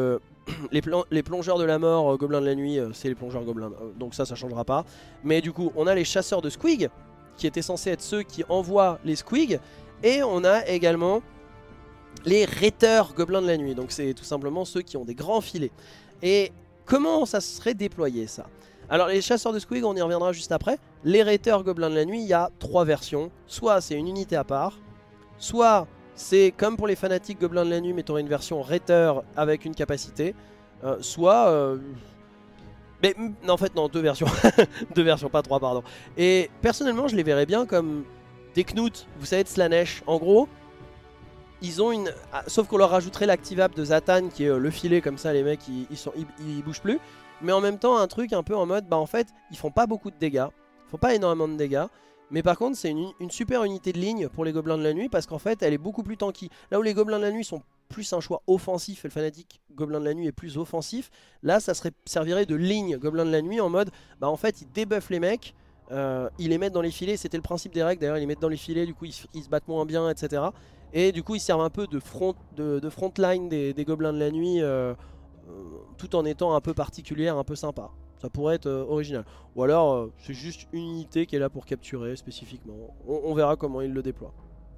les, les plongeurs de la mort, euh, gobelins de la nuit, euh, c'est les plongeurs gobelins, euh, donc ça, ça changera pas. Mais du coup, on a les chasseurs de squig, qui étaient censés être ceux qui envoient les squigs. Et on a également les raiders gobelins de la nuit, donc c'est tout simplement ceux qui ont des grands filets. Et comment ça serait déployé ça? Alors les chasseurs de squig, on y reviendra juste après. Les raiders gobelins de la nuit, il y a trois versions. Soit c'est une unité à part, soit c'est comme pour les fanatiques gobelins de la nuit, mais tu aurais une version raider avec une capacité. Euh, soit... Euh... Mais non, en fait non, deux versions. Deux versions, pas trois, pardon. Et personnellement, je les verrais bien comme des Knut, vous savez, de Slanesh. En gros, ils ont une... Sauf qu'on leur rajouterait l'activable de Zatan, qui est euh, le filet, comme ça les mecs, ils, ils, sont... ils, ils bougent plus. Mais en même temps, un truc un peu en mode, bah en fait, ils font pas beaucoup de dégâts. Ils font pas énormément de dégâts. Mais par contre, c'est une, une super unité de ligne pour les gobelins de la nuit, parce qu'en fait, elle est beaucoup plus tanky. Là où les gobelins de la nuit sont plus un choix offensif, et le fanatique gobelin de la nuit est plus offensif, là, ça serait, servirait de ligne gobelin de la nuit en mode, bah en fait, ils débuffent les mecs, euh, ils les mettent dans les filets, c'était le principe des règles, d'ailleurs, ils les mettent dans les filets, du coup, ils, ils se battent moins bien, et cetera. Et du coup, ils servent un peu de front, de, de front line des, des gobelins de la nuit, euh, euh, tout en étant un peu particulière, un peu sympa. Ça pourrait être euh, original. Ou alors, euh, c'est juste une unité qui est là pour capturer spécifiquement. On, on verra comment ils le déploient.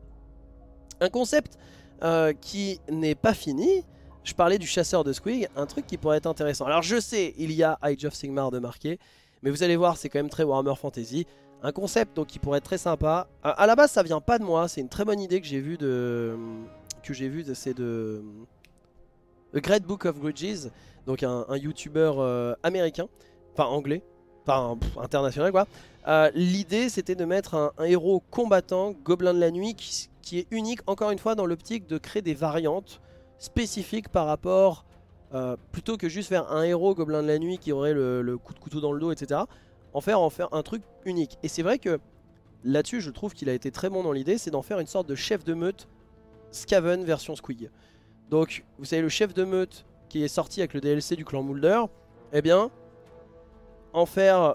Un concept euh, qui n'est pas fini. Je parlais du chasseur de squig. Un truc qui pourrait être intéressant. Alors je sais, il y a Age of Sigmar de marqué. Mais vous allez voir, c'est quand même très Warhammer Fantasy. Un concept donc, qui pourrait être très sympa. A, à la base, ça vient pas de moi. C'est une très bonne idée que j'ai vue de... Que j'ai vue, c'est de... The Great Book of Grudges. Donc un, un YouTuber euh, américain. Enfin anglais. Enfin pff, international quoi. Euh, L'idée c'était de mettre un, un héros combattant, gobelin de la nuit, qui, qui est unique encore une fois dans l'optique de créer des variantes spécifiques par rapport... Euh, plutôt que juste faire un héros gobelin de la nuit qui aurait le, le coup de couteau dans le dos, et cetera. En faire, en faire un truc unique. Et c'est vrai que là-dessus je trouve qu'il a été très bon dans l'idée, c'est d'en faire une sorte de chef de meute Skaven version Squig. Donc vous savez le chef de meute qui est sorti avec le D L C du clan Moulder, eh bien en faire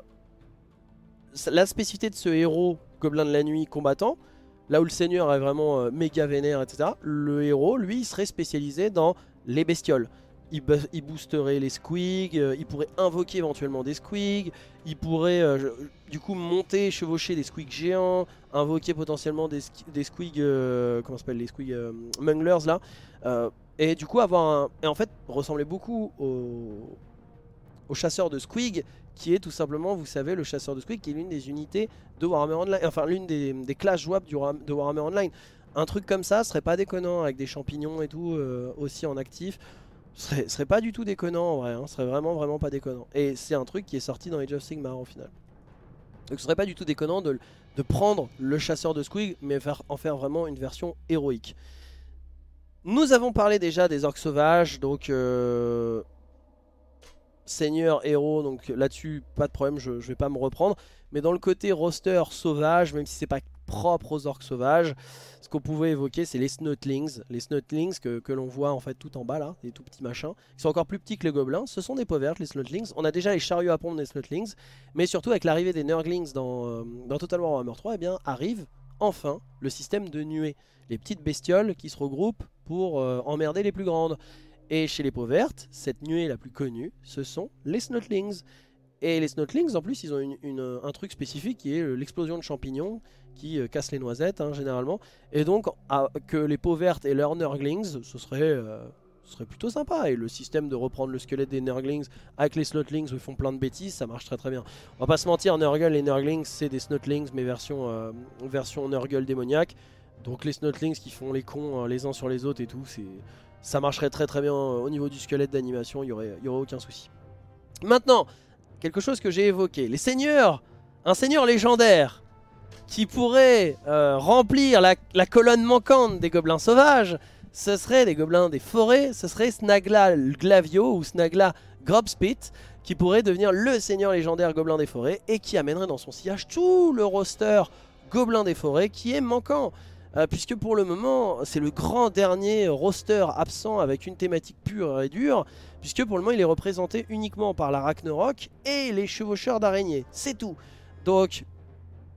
la spécificité de ce héros gobelin de la nuit combattant, là où le seigneur est vraiment euh, méga vénère, et cetera. Le héros, lui, il serait spécialisé dans les bestioles. Il, il boosterait les squigs, euh, il pourrait invoquer éventuellement des squigs, il pourrait euh, du coup monter, chevaucher des squigs géants, invoquer potentiellement des, des squigs, euh, comment s'appelle les squigs euh, munglers là, euh, et du coup avoir un, et en fait ressembler beaucoup au, au chasseur de squig, qui est tout simplement, vous savez, le chasseur de squig qui est l'une des unités de Warhammer Online, enfin l'une des, des classes jouables du, de Warhammer Online. Un truc comme ça serait pas déconnant avec des champignons et tout euh, aussi en actif. Ce serait, serait pas du tout déconnant en vrai, hein. Ce serait vraiment vraiment pas déconnant. Et c'est un truc qui est sorti dans Age of Sigmar au final. Donc ce serait pas du tout déconnant de, de prendre le chasseur de squig, mais faire, en faire vraiment une version héroïque. Nous avons parlé déjà des orques sauvages, donc euh, seigneur, héros, donc là-dessus pas de problème, je, je vais pas me reprendre. Mais dans le côté roster sauvage, même si c'est pas propre aux orques sauvages, ce qu'on pouvait évoquer c'est les snotlings. Les snotlings que, que l'on voit en fait tout en bas là, des tout petits machins, qui sont encore plus petits que les gobelins. Ce sont des peaux vertes les snotlings. On a déjà les chariots à pompe des snotlings, mais surtout avec l'arrivée des nurglings dans, euh, dans Total War Warhammer trois, eh bien arrive enfin le système de nuées. Les petites bestioles qui se regroupent pour euh, emmerder les plus grandes. Et chez les peaux vertes, cette nuée la plus connue, ce sont les snotlings. Et les snotlings, en plus, ils ont une, une, un truc spécifique qui est l'explosion de champignons qui euh, casse les noisettes, hein, généralement. Et donc, à, que les peaux vertes et leurs nurglings, ce serait, euh, ce serait plutôt sympa. Et le système de reprendre le squelette des nurglings avec les snotlings où ils font plein de bêtises, ça marche très très bien. On va pas se mentir, Nurgle et nurglings, c'est des snotlings, mais version, euh, version Nurgle démoniaque. Donc les snotlings qui font les cons euh, les uns sur les autres et tout, c'est... ça marcherait très très bien au niveau du squelette d'animation, il n'y aurait, y aurait aucun souci. Maintenant, quelque chose que j'ai évoqué, les seigneurs, un seigneur légendaire qui pourrait euh, remplir la, la colonne manquante des gobelins sauvages, ce serait des gobelins des forêts, ce serait Snagla Glavio ou Snagla Grobspit, qui pourrait devenir le seigneur légendaire gobelin des forêts et qui amènerait dans son sillage tout le roster gobelin des forêts qui est manquant. Euh, puisque pour le moment, c'est le grand dernier roster absent avec une thématique pure et dure, puisque pour le moment, il est représenté uniquement par la Ragnarok et les chevaucheurs d'araignées. C'est tout. Donc,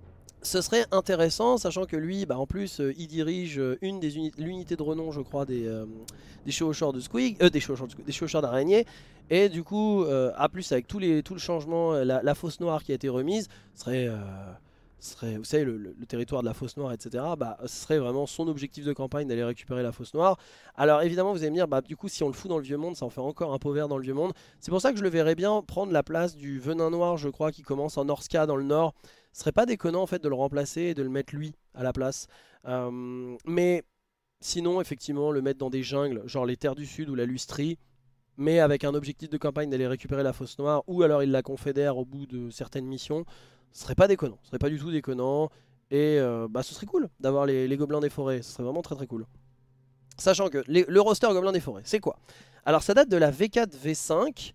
ce serait intéressant, sachant que lui, bah, en plus, euh, il dirige une des unités, l'unité de renom, je crois, des, euh, des chevaucheurs de Squig, euh, des chevaucheurs, des chevaucheurs d'araignées. Et du coup, euh, à plus avec tous les, tout le changement, la, la fosse noire qui a été remise, serait, euh, serait vous savez, le, le, le territoire de la fosse noire, et cetera. Bah, ce serait vraiment son objectif de campagne d'aller récupérer la fosse noire. Alors évidemment, vous allez me dire, bah, du coup, si on le fout dans le vieux monde, ça en fait encore un pot vert dans le vieux monde. C'est pour ça que je le verrais bien prendre la place du venin noir, je crois, qui commence en Norska dans le nord. Ce serait pas déconnant en fait de le remplacer et de le mettre lui à la place. Euh, mais sinon, effectivement, le mettre dans des jungles, genre les terres du sud ou la Lustrie, mais avec un objectif de campagne d'aller récupérer la fosse noire, ou alors il la confédère au bout de certaines missions, ce serait pas déconnant, ce serait pas du tout déconnant, et euh, bah ce serait cool d'avoir les, les gobelins des forêts, ce serait vraiment très très cool. Sachant que les, le roster gobelins des forêts, c'est quoi? Alors ça date de la V quatre V cinq,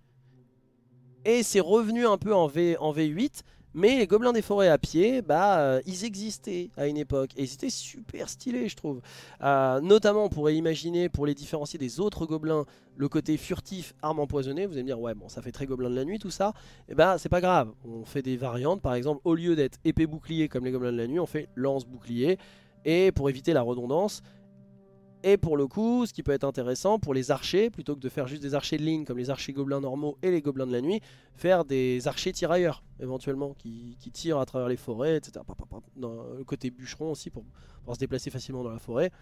et c'est revenu un peu en, v, en V huit, mais les gobelins des forêts à pied, bah, euh, ils existaient à une époque. Et ils étaient super stylés, je trouve. Euh, notamment, on pourrait imaginer, pour les différencier des autres gobelins, le côté furtif, arme empoisonnée. Vous allez me dire, ouais, bon, ça fait très gobelin de la nuit, tout ça. Et bah, c'est pas grave. On fait des variantes. Par exemple, au lieu d'être épée bouclier comme les gobelins de la nuit, on fait lance bouclier. Et pour éviter la redondance. Et pour le coup, ce qui peut être intéressant pour les archers, plutôt que de faire juste des archers de ligne comme les archers gobelins normaux et les gobelins de la nuit, faire des archers tirailleurs éventuellement, qui, qui tirent à travers les forêts, et cetera. Dans le côté bûcheron aussi, pour pouvoir se déplacer facilement dans la forêt.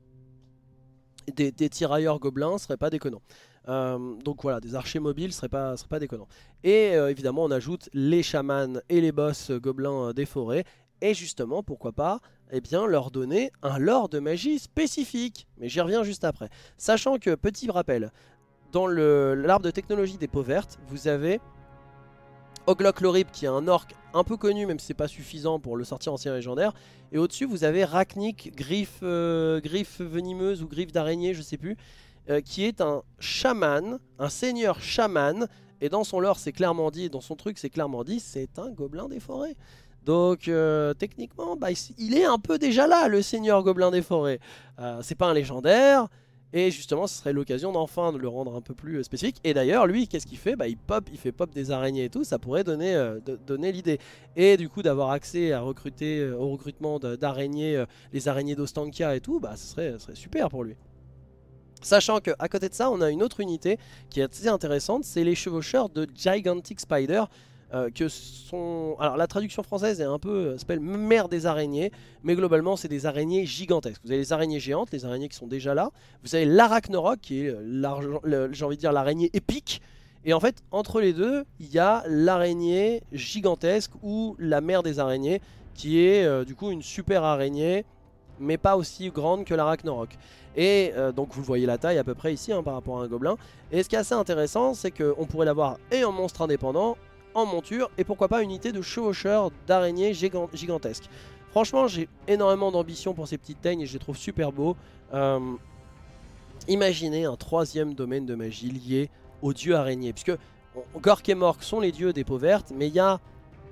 Des, des tirailleurs gobelins serait pas déconnant. Euh, donc voilà, des archers mobiles serait pas, serait pas déconnant. Et euh, évidemment, on ajoute les chamans et les boss gobelins des forêts. Et justement, pourquoi pas, eh bien, leur donner un lore de magie spécifique. Mais j'y reviens juste après. Sachant que, petit rappel, dans l'arbre de technologie des peaux vertes, vous avez Oglok Lorib qui est un orc un peu connu, même si c'est pas suffisant pour le sortir ancien légendaire. Et au-dessus, vous avez Rachnik, griffe, euh, griffe venimeuse ou griffe d'araignée, je sais plus, euh, qui est un chaman, un seigneur chaman. Et dans son lore, c'est clairement dit, dans son truc, c'est clairement dit, c'est un gobelin des forêts. Donc euh, techniquement, bah, il est un peu déjà là, le seigneur gobelin des forêts. Euh, c'est pas un légendaire, et justement ce serait l'occasion d'enfin de le rendre un peu plus euh, spécifique. Et d'ailleurs lui, qu'est-ce qu'il fait? Bah, il pop, il fait pop des araignées et tout, ça pourrait donner, euh, donner l'idée. Et du coup d'avoir accès à recruter, euh, au recrutement d'araignées, euh, les araignées d'Ostankia et tout, bah ce serait, ce serait super pour lui. Sachant qu'à côté de ça, on a une autre unité qui est assez intéressante, c'est les chevaucheurs de Gigantic Spider. Euh, que sont... Alors la traduction française est un peu, s'appelle mère des araignées, mais globalement c'est des araignées gigantesques. Vous avez les araignées géantes, les araignées qui sont déjà là. Vous avez l'Arachnorok qui est, j'ai envie de dire, l'araignée épique. Et en fait, entre les deux, il y a l'araignée gigantesque ou la mère des araignées, qui est euh, du coup une super araignée, mais pas aussi grande que l'Arachnorok. Et euh, donc vous voyez la taille à peu près ici hein, par rapport à un gobelin. Et ce qui est assez intéressant, c'est qu'on pourrait l'avoir et en monstre indépendant, en monture, et pourquoi pas une unité de chevaucheurs d'araignées gigantesques. Franchement, j'ai énormément d'ambition pour ces petites teignes et je les trouve super beaux. Euh, imaginez un troisième domaine de magie lié aux dieux araignées, puisque Gork et Mork sont les dieux des peaux vertes, mais il y a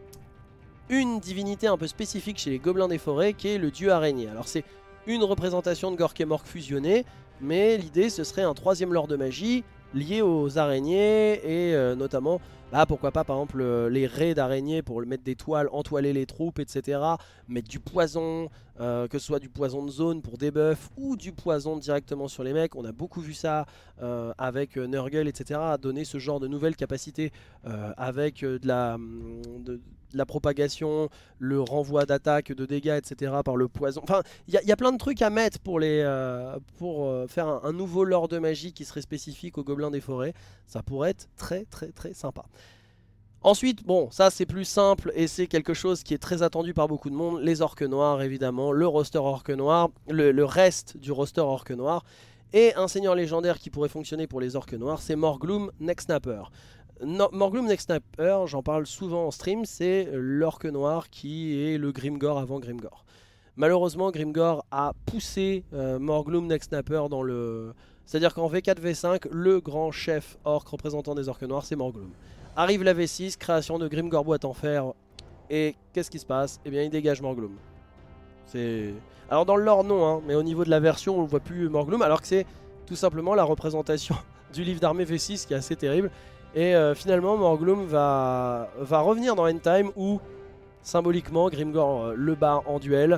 une divinité un peu spécifique chez les gobelins des forêts qui est le dieu araignée. Alors c'est une représentation de Gork et Mork fusionnée, mais l'idée ce serait un troisième lore de magie lié aux araignées et euh, notamment bah, pourquoi pas par exemple euh, les raies d'araignées pour mettre des toiles, entoiler les troupes, et cetera. Mettre du poison, euh, que ce soit du poison de zone pour debuff ou du poison directement sur les mecs. On a beaucoup vu ça euh, avec euh, Nurgle, et cetera. Donner ce genre de nouvelles capacités euh, avec euh, de, la, de, de la propagation, le renvoi d'attaque, de dégâts, et cetera par le poison. Enfin, il y, y a plein de trucs à mettre pour, les, euh, pour euh, faire un, un nouveau lore de magie qui serait spécifique aux gobelins des forêts. Ça pourrait être très très très sympa. Ensuite, bon, ça c'est plus simple et c'est quelque chose qui est très attendu par beaucoup de monde. Les orques noirs, évidemment, le roster orque noir, le, le reste du roster orque noir. Et un seigneur légendaire qui pourrait fonctionner pour les orques noirs, c'est Morgloom Necksnapper. No, Morgloom Necksnapper, j'en parle souvent en stream, c'est l'orque noir qui est le Grimgor avant Grimgor. Malheureusement, Grimgor a poussé euh, Morgloom Necksnapper dans le... C'est-à-dire qu'en V quatre V cinq, le grand chef orc représentant des orques noirs, c'est Morgloom. Arrive la V six, création de Grimgor boîte en fer. Et qu'est-ce qui se passe? Eh bien, il dégage Morgloom. C'est... Alors dans le lore, non, hein, mais au niveau de la version, on ne voit plus Morgloom, alors que c'est tout simplement la représentation du livre d'armée V six qui est assez terrible. Et euh, finalement, Morgloom va, va revenir dans Endtime où symboliquement, Grimgor euh, le bat en duel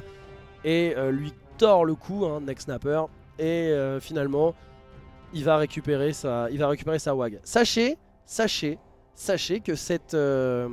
et euh, lui tord le cou, hein, Neck Snapper, et euh, finalement il va récupérer sa, il va récupérer sa W A G. Sachez, sachez, sachez que cette... Euh,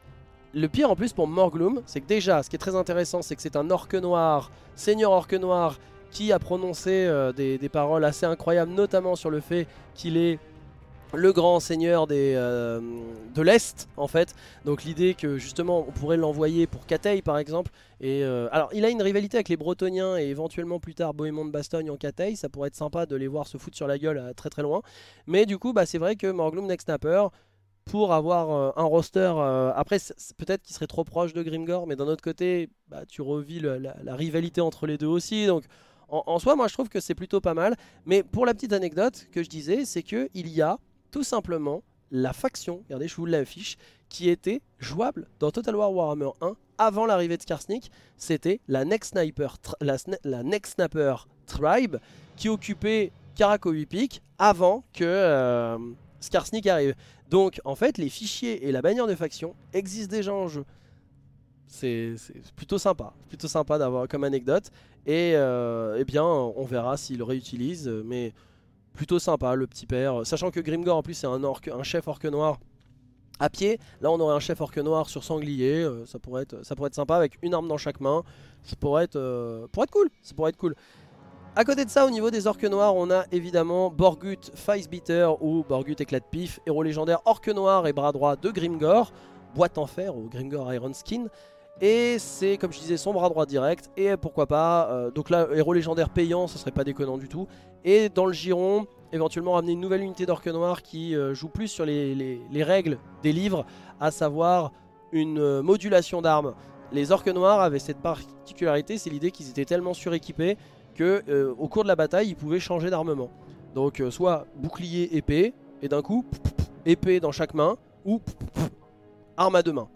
le pire en plus pour Morgloom, c'est que déjà, ce qui est très intéressant, c'est que c'est un orque noir, seigneur orque noir, qui a prononcé euh, des, des paroles assez incroyables, notamment sur le fait qu'il est le grand seigneur des, euh, de l'Est en fait. Donc l'idée que justement on pourrait l'envoyer pour Cathay par exemple. Et euh, alors il a une rivalité avec les Bretoniens et éventuellement plus tard Bohémond de Bastogne en Cathay. Ça pourrait être sympa de les voir se foutre sur la gueule à très très loin. Mais du coup bah, c'est vrai que Morgloom Neck Snapper, pour avoir euh, un roster, euh, après peut-être qu'il serait trop proche de Grimgor, mais d'un autre côté bah, tu revis le, la, la rivalité entre les deux aussi. Donc en, en soi moi je trouve que c'est plutôt pas mal. Mais pour la petite anecdote que je disais, c'est qu'il y a tout simplement la faction, regardez je vous l'affiche, qui était jouable dans Total War Warhammer un avant l'arrivée de Skarsnik. C'était la Neck Sniper, la, la Neck Snapper Tribe qui occupait Karakowipik avant que euh, Skarsnik arrive. Donc en fait les fichiers et la bannière de faction existent déjà en jeu. C'est plutôt sympa, plutôt sympa d'avoir comme anecdote. Et euh, eh bien on verra s'il le réutilise, mais plutôt sympa le petit père, sachant que Grimgor en plus c'est un, un chef orque noir à pied. Là on aurait un chef orque noir sur sanglier, euh, ça, pourrait être, ça pourrait être sympa avec une arme dans chaque main. Ça pourrait être, euh, pourrait être cool, ça pourrait être cool. À côté de ça, au niveau des orques noirs, on a évidemment Borgut Facebeater ou Borgut Éclat de Pif, héros légendaire orque noir et bras droit de Grimgor, boîte en fer ou Grimgor Iron Skin. Et c'est comme je disais son bras droit direct. Et pourquoi pas, euh, donc là héros légendaire payant, ce serait pas déconnant du tout. Et dans le giron, éventuellement ramener une nouvelle unité d'orque noir qui euh, joue plus sur les, les, les règles des livres, à savoir une euh, modulation d'armes. Les orques noirs avaient cette particularité, c'est l'idée qu'ils étaient tellement suréquipés que euh, au cours de la bataille ils pouvaient changer d'armement. Donc euh, soit bouclier épée, et d'un coup épée dans chaque main, ou arme à deux mains.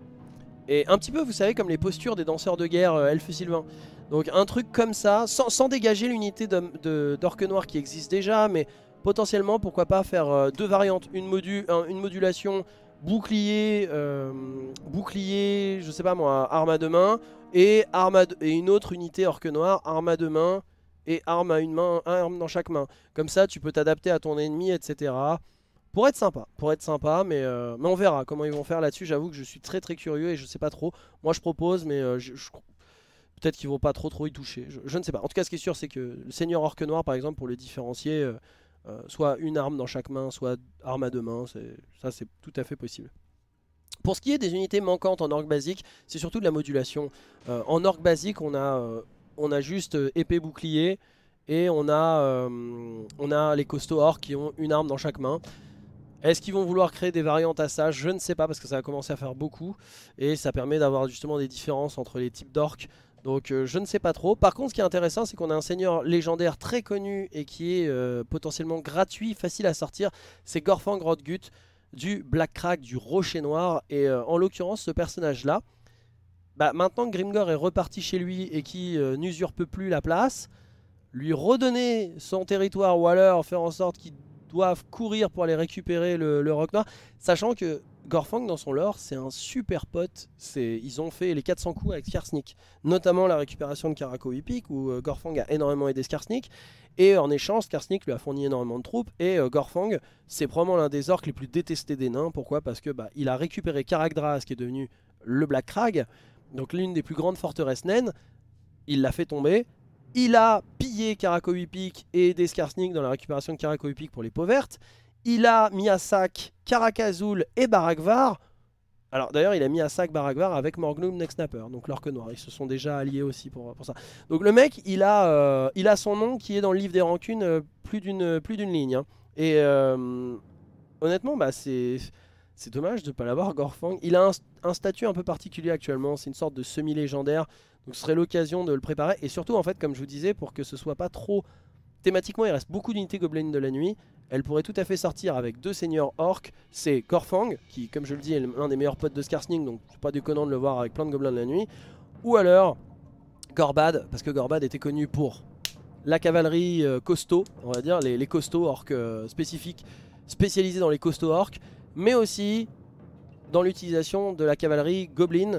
Et un petit peu, vous savez, comme les postures des danseurs de guerre euh, elfes sylvains. Donc un truc comme ça, sans, sans dégager l'unité d'orque noir qui existe déjà, mais potentiellement, pourquoi pas faire euh, deux variantes. Une, modu, un, une modulation bouclier, euh, bouclier, je sais pas moi, arme à deux mains, et, arme à, et une autre unité orque noir, arme à deux mains, et arme à une main, un arme dans chaque main. Comme ça, tu peux t'adapter à ton ennemi, et cetera. Pour être sympa, pour être sympa, mais, euh, mais on verra comment ils vont faire là-dessus. J'avoue que je suis très très curieux et je sais pas trop. Moi je propose, mais euh, je, je, peut-être qu'ils vont pas trop trop y toucher. Je, je ne sais pas. En tout cas, ce qui est sûr, c'est que le seigneur orque noir, par exemple, pour le différencier, euh, euh, soit une arme dans chaque main, soit arme à deux mains, ça c'est tout à fait possible. Pour ce qui est des unités manquantes en orque basique, c'est surtout de la modulation. Euh, en orque basique, on a, euh, on a juste euh, épée bouclier et on a, euh, on a les costauds orques qui ont une arme dans chaque main. Est-ce qu'ils vont vouloir créer des variantes à ça? Je ne sais pas, parce que ça va commencer à faire beaucoup. Et ça permet d'avoir justement des différences entre les types d'orques. Donc euh, je ne sais pas trop. Par contre, ce qui est intéressant, c'est qu'on a un seigneur légendaire très connu et qui est euh, potentiellement gratuit, facile à sortir. C'est Gorfang Rodgut du Black Crack, du Rocher Noir. Et euh, en l'occurrence, ce personnage-là, bah, maintenant que Grimgor est reparti chez lui et qui euh, n'usurpe plus la place, lui redonner son territoire ou alors faire en sorte qu'il doivent courir pour aller récupérer le, le roc noir, sachant que Gorfang dans son lore c'est un super pote. Ils ont fait les quatre cents coups avec Skarsnik, notamment la récupération de Karakowipik où euh, Gorfang a énormément aidé Skarsnik, et en échange Skarsnik lui a fourni énormément de troupes, et euh, Gorfang c'est probablement l'un des orques les plus détestés des nains. Pourquoi? Parce que bah, il a récupéré Karakdras qui est devenu le Black Crag, donc l'une des plus grandes forteresses naines, il l'a fait tomber. Il a pillé Karakowipik et aidé Skarsnik dans la récupération de Karakowipik pour les peaux vertes. Il a mis à sac Karakazul et Baragvar. Alors d'ailleurs il a mis à sac Baragvar avec Morgloom Neck Snapper, donc l'orque noir. Ils se sont déjà alliés aussi pour, pour ça. Donc le mec il a, euh, il a son nom qui est dans le livre des rancunes euh, plus d'une plus d'une ligne. Hein. Et euh, honnêtement bah, c'est dommage de ne pas l'avoir, Gorfang. Il a un, un statut un peu particulier actuellement, c'est une sorte de semi-légendaire. Donc ce serait l'occasion de le préparer. Et surtout en fait comme je vous disais, pour que ce soit pas trop... Thématiquement il reste beaucoup d'unités gobelines de la nuit. Elle pourrait tout à fait sortir avec deux seigneurs orques. C'est Gorfang, qui comme je le dis est l'un des meilleurs potes de Skarsnik, donc c'est pas déconnant de le voir avec plein de gobelins de la nuit. Ou alors Gorbad, parce que Gorbad était connu pour la cavalerie euh, costaud, on va dire, les, les costauds orques euh, spécifiques, spécialisés dans les costauds orques, mais aussi dans l'utilisation de la cavalerie gobeline.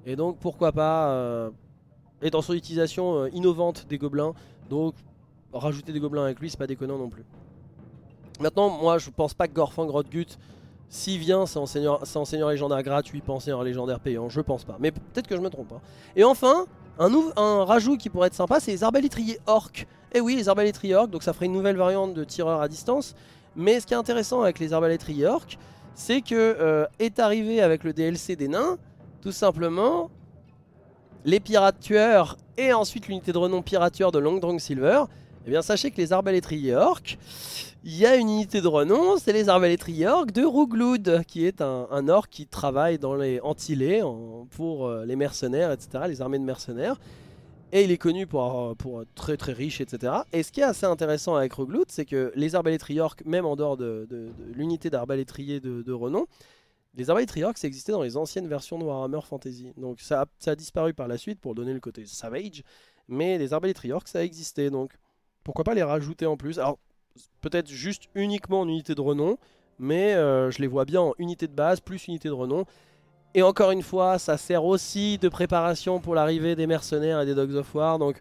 Et donc pourquoi pas, euh, et dans son utilisation euh, innovante des gobelins, donc rajouter des gobelins avec lui c'est pas déconnant non plus. Maintenant moi je pense pas que Gorfang Rodgut, s'il vient c'est enseignant, enseignant légendaire gratuit, pas enseignant légendaire payant, je pense pas. Mais peut-être que je me trompe. Hein. Et enfin, un, un rajout qui pourrait être sympa, c'est les arbalétriers orques. Et oui, les arbalétriers orques, donc ça ferait une nouvelle variante de tireur à distance. Mais ce qui est intéressant avec les arbalétriers orques, c'est que euh, est arrivé avec le D L C des nains, tout simplement, les pirates tueurs et ensuite l'unité de renom pirate tueur de Long Drong Silver. Eh bien sachez que les arbalétriers orques, il y a une unité de renom, c'est les arbalétriers orques de Rougloud, qui est un, un orc qui travaille dans les Antilles en, pour euh, les mercenaires, et cetera, les armées de mercenaires. Et il est connu pour, pour être très très riche, et cetera. Et ce qui est assez intéressant avec Rougloud, c'est que les arbalétriers orques, même en dehors de, de, de l'unité d'arbalétriers de, de renom, les arbalétriers orques, ça existait dans les anciennes versions de Warhammer Fantasy. Donc ça a, ça a disparu par la suite pour donner le côté savage, mais les arbalétriers orques, ça existait, donc pourquoi pas les rajouter en plus. Alors peut-être juste uniquement en unité de renom, mais euh, je les vois bien en unité de base plus unité de renom. Et encore une fois, ça sert aussi de préparation pour l'arrivée des mercenaires et des Dogs of War, donc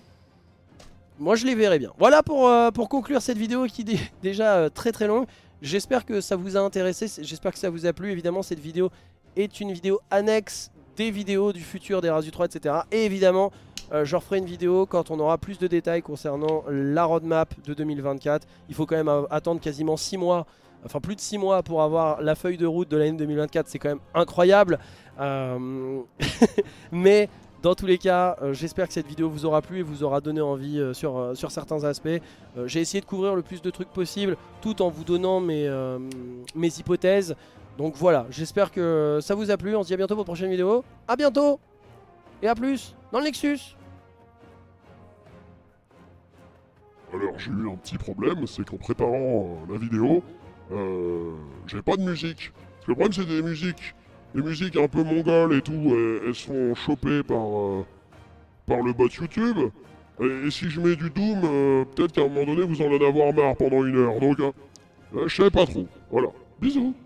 moi je les verrai bien. Voilà pour, euh, pour conclure cette vidéo qui est déjà euh, très très longue. J'espère que ça vous a intéressé, j'espère que ça vous a plu. Évidemment cette vidéo est une vidéo annexe des vidéos du futur d'Erasu trois, et cetera. Et évidemment, euh, je referai une vidéo quand on aura plus de détails concernant la roadmap de deux mille vingt-quatre. Il faut quand même attendre quasiment six mois, enfin plus de six mois pour avoir la feuille de route de l'année deux mille vingt-quatre. C'est quand même incroyable. Euh... Mais dans tous les cas, euh, j'espère que cette vidéo vous aura plu et vous aura donné envie euh, sur, euh, sur certains aspects. Euh, J'ai essayé de couvrir le plus de trucs possible tout en vous donnant mes, euh, mes hypothèses. Donc voilà, j'espère que ça vous a plu. On se dit à bientôt pour une prochaine vidéo. A bientôt et à plus dans le Nexus. Alors j'ai eu un petit problème, c'est qu'en préparant euh, la vidéo, euh, j'avais pas de musique. Parce que le problème c'est des musiques, des musiques un peu mongoles et tout, elles, elles sont chopées par, euh, par le bot YouTube. Et, et si je mets du Doom, euh, peut-être qu'à un moment donné vous en allez avoir marre pendant une heure. Donc euh, euh, je sais pas trop. Voilà. Bisous.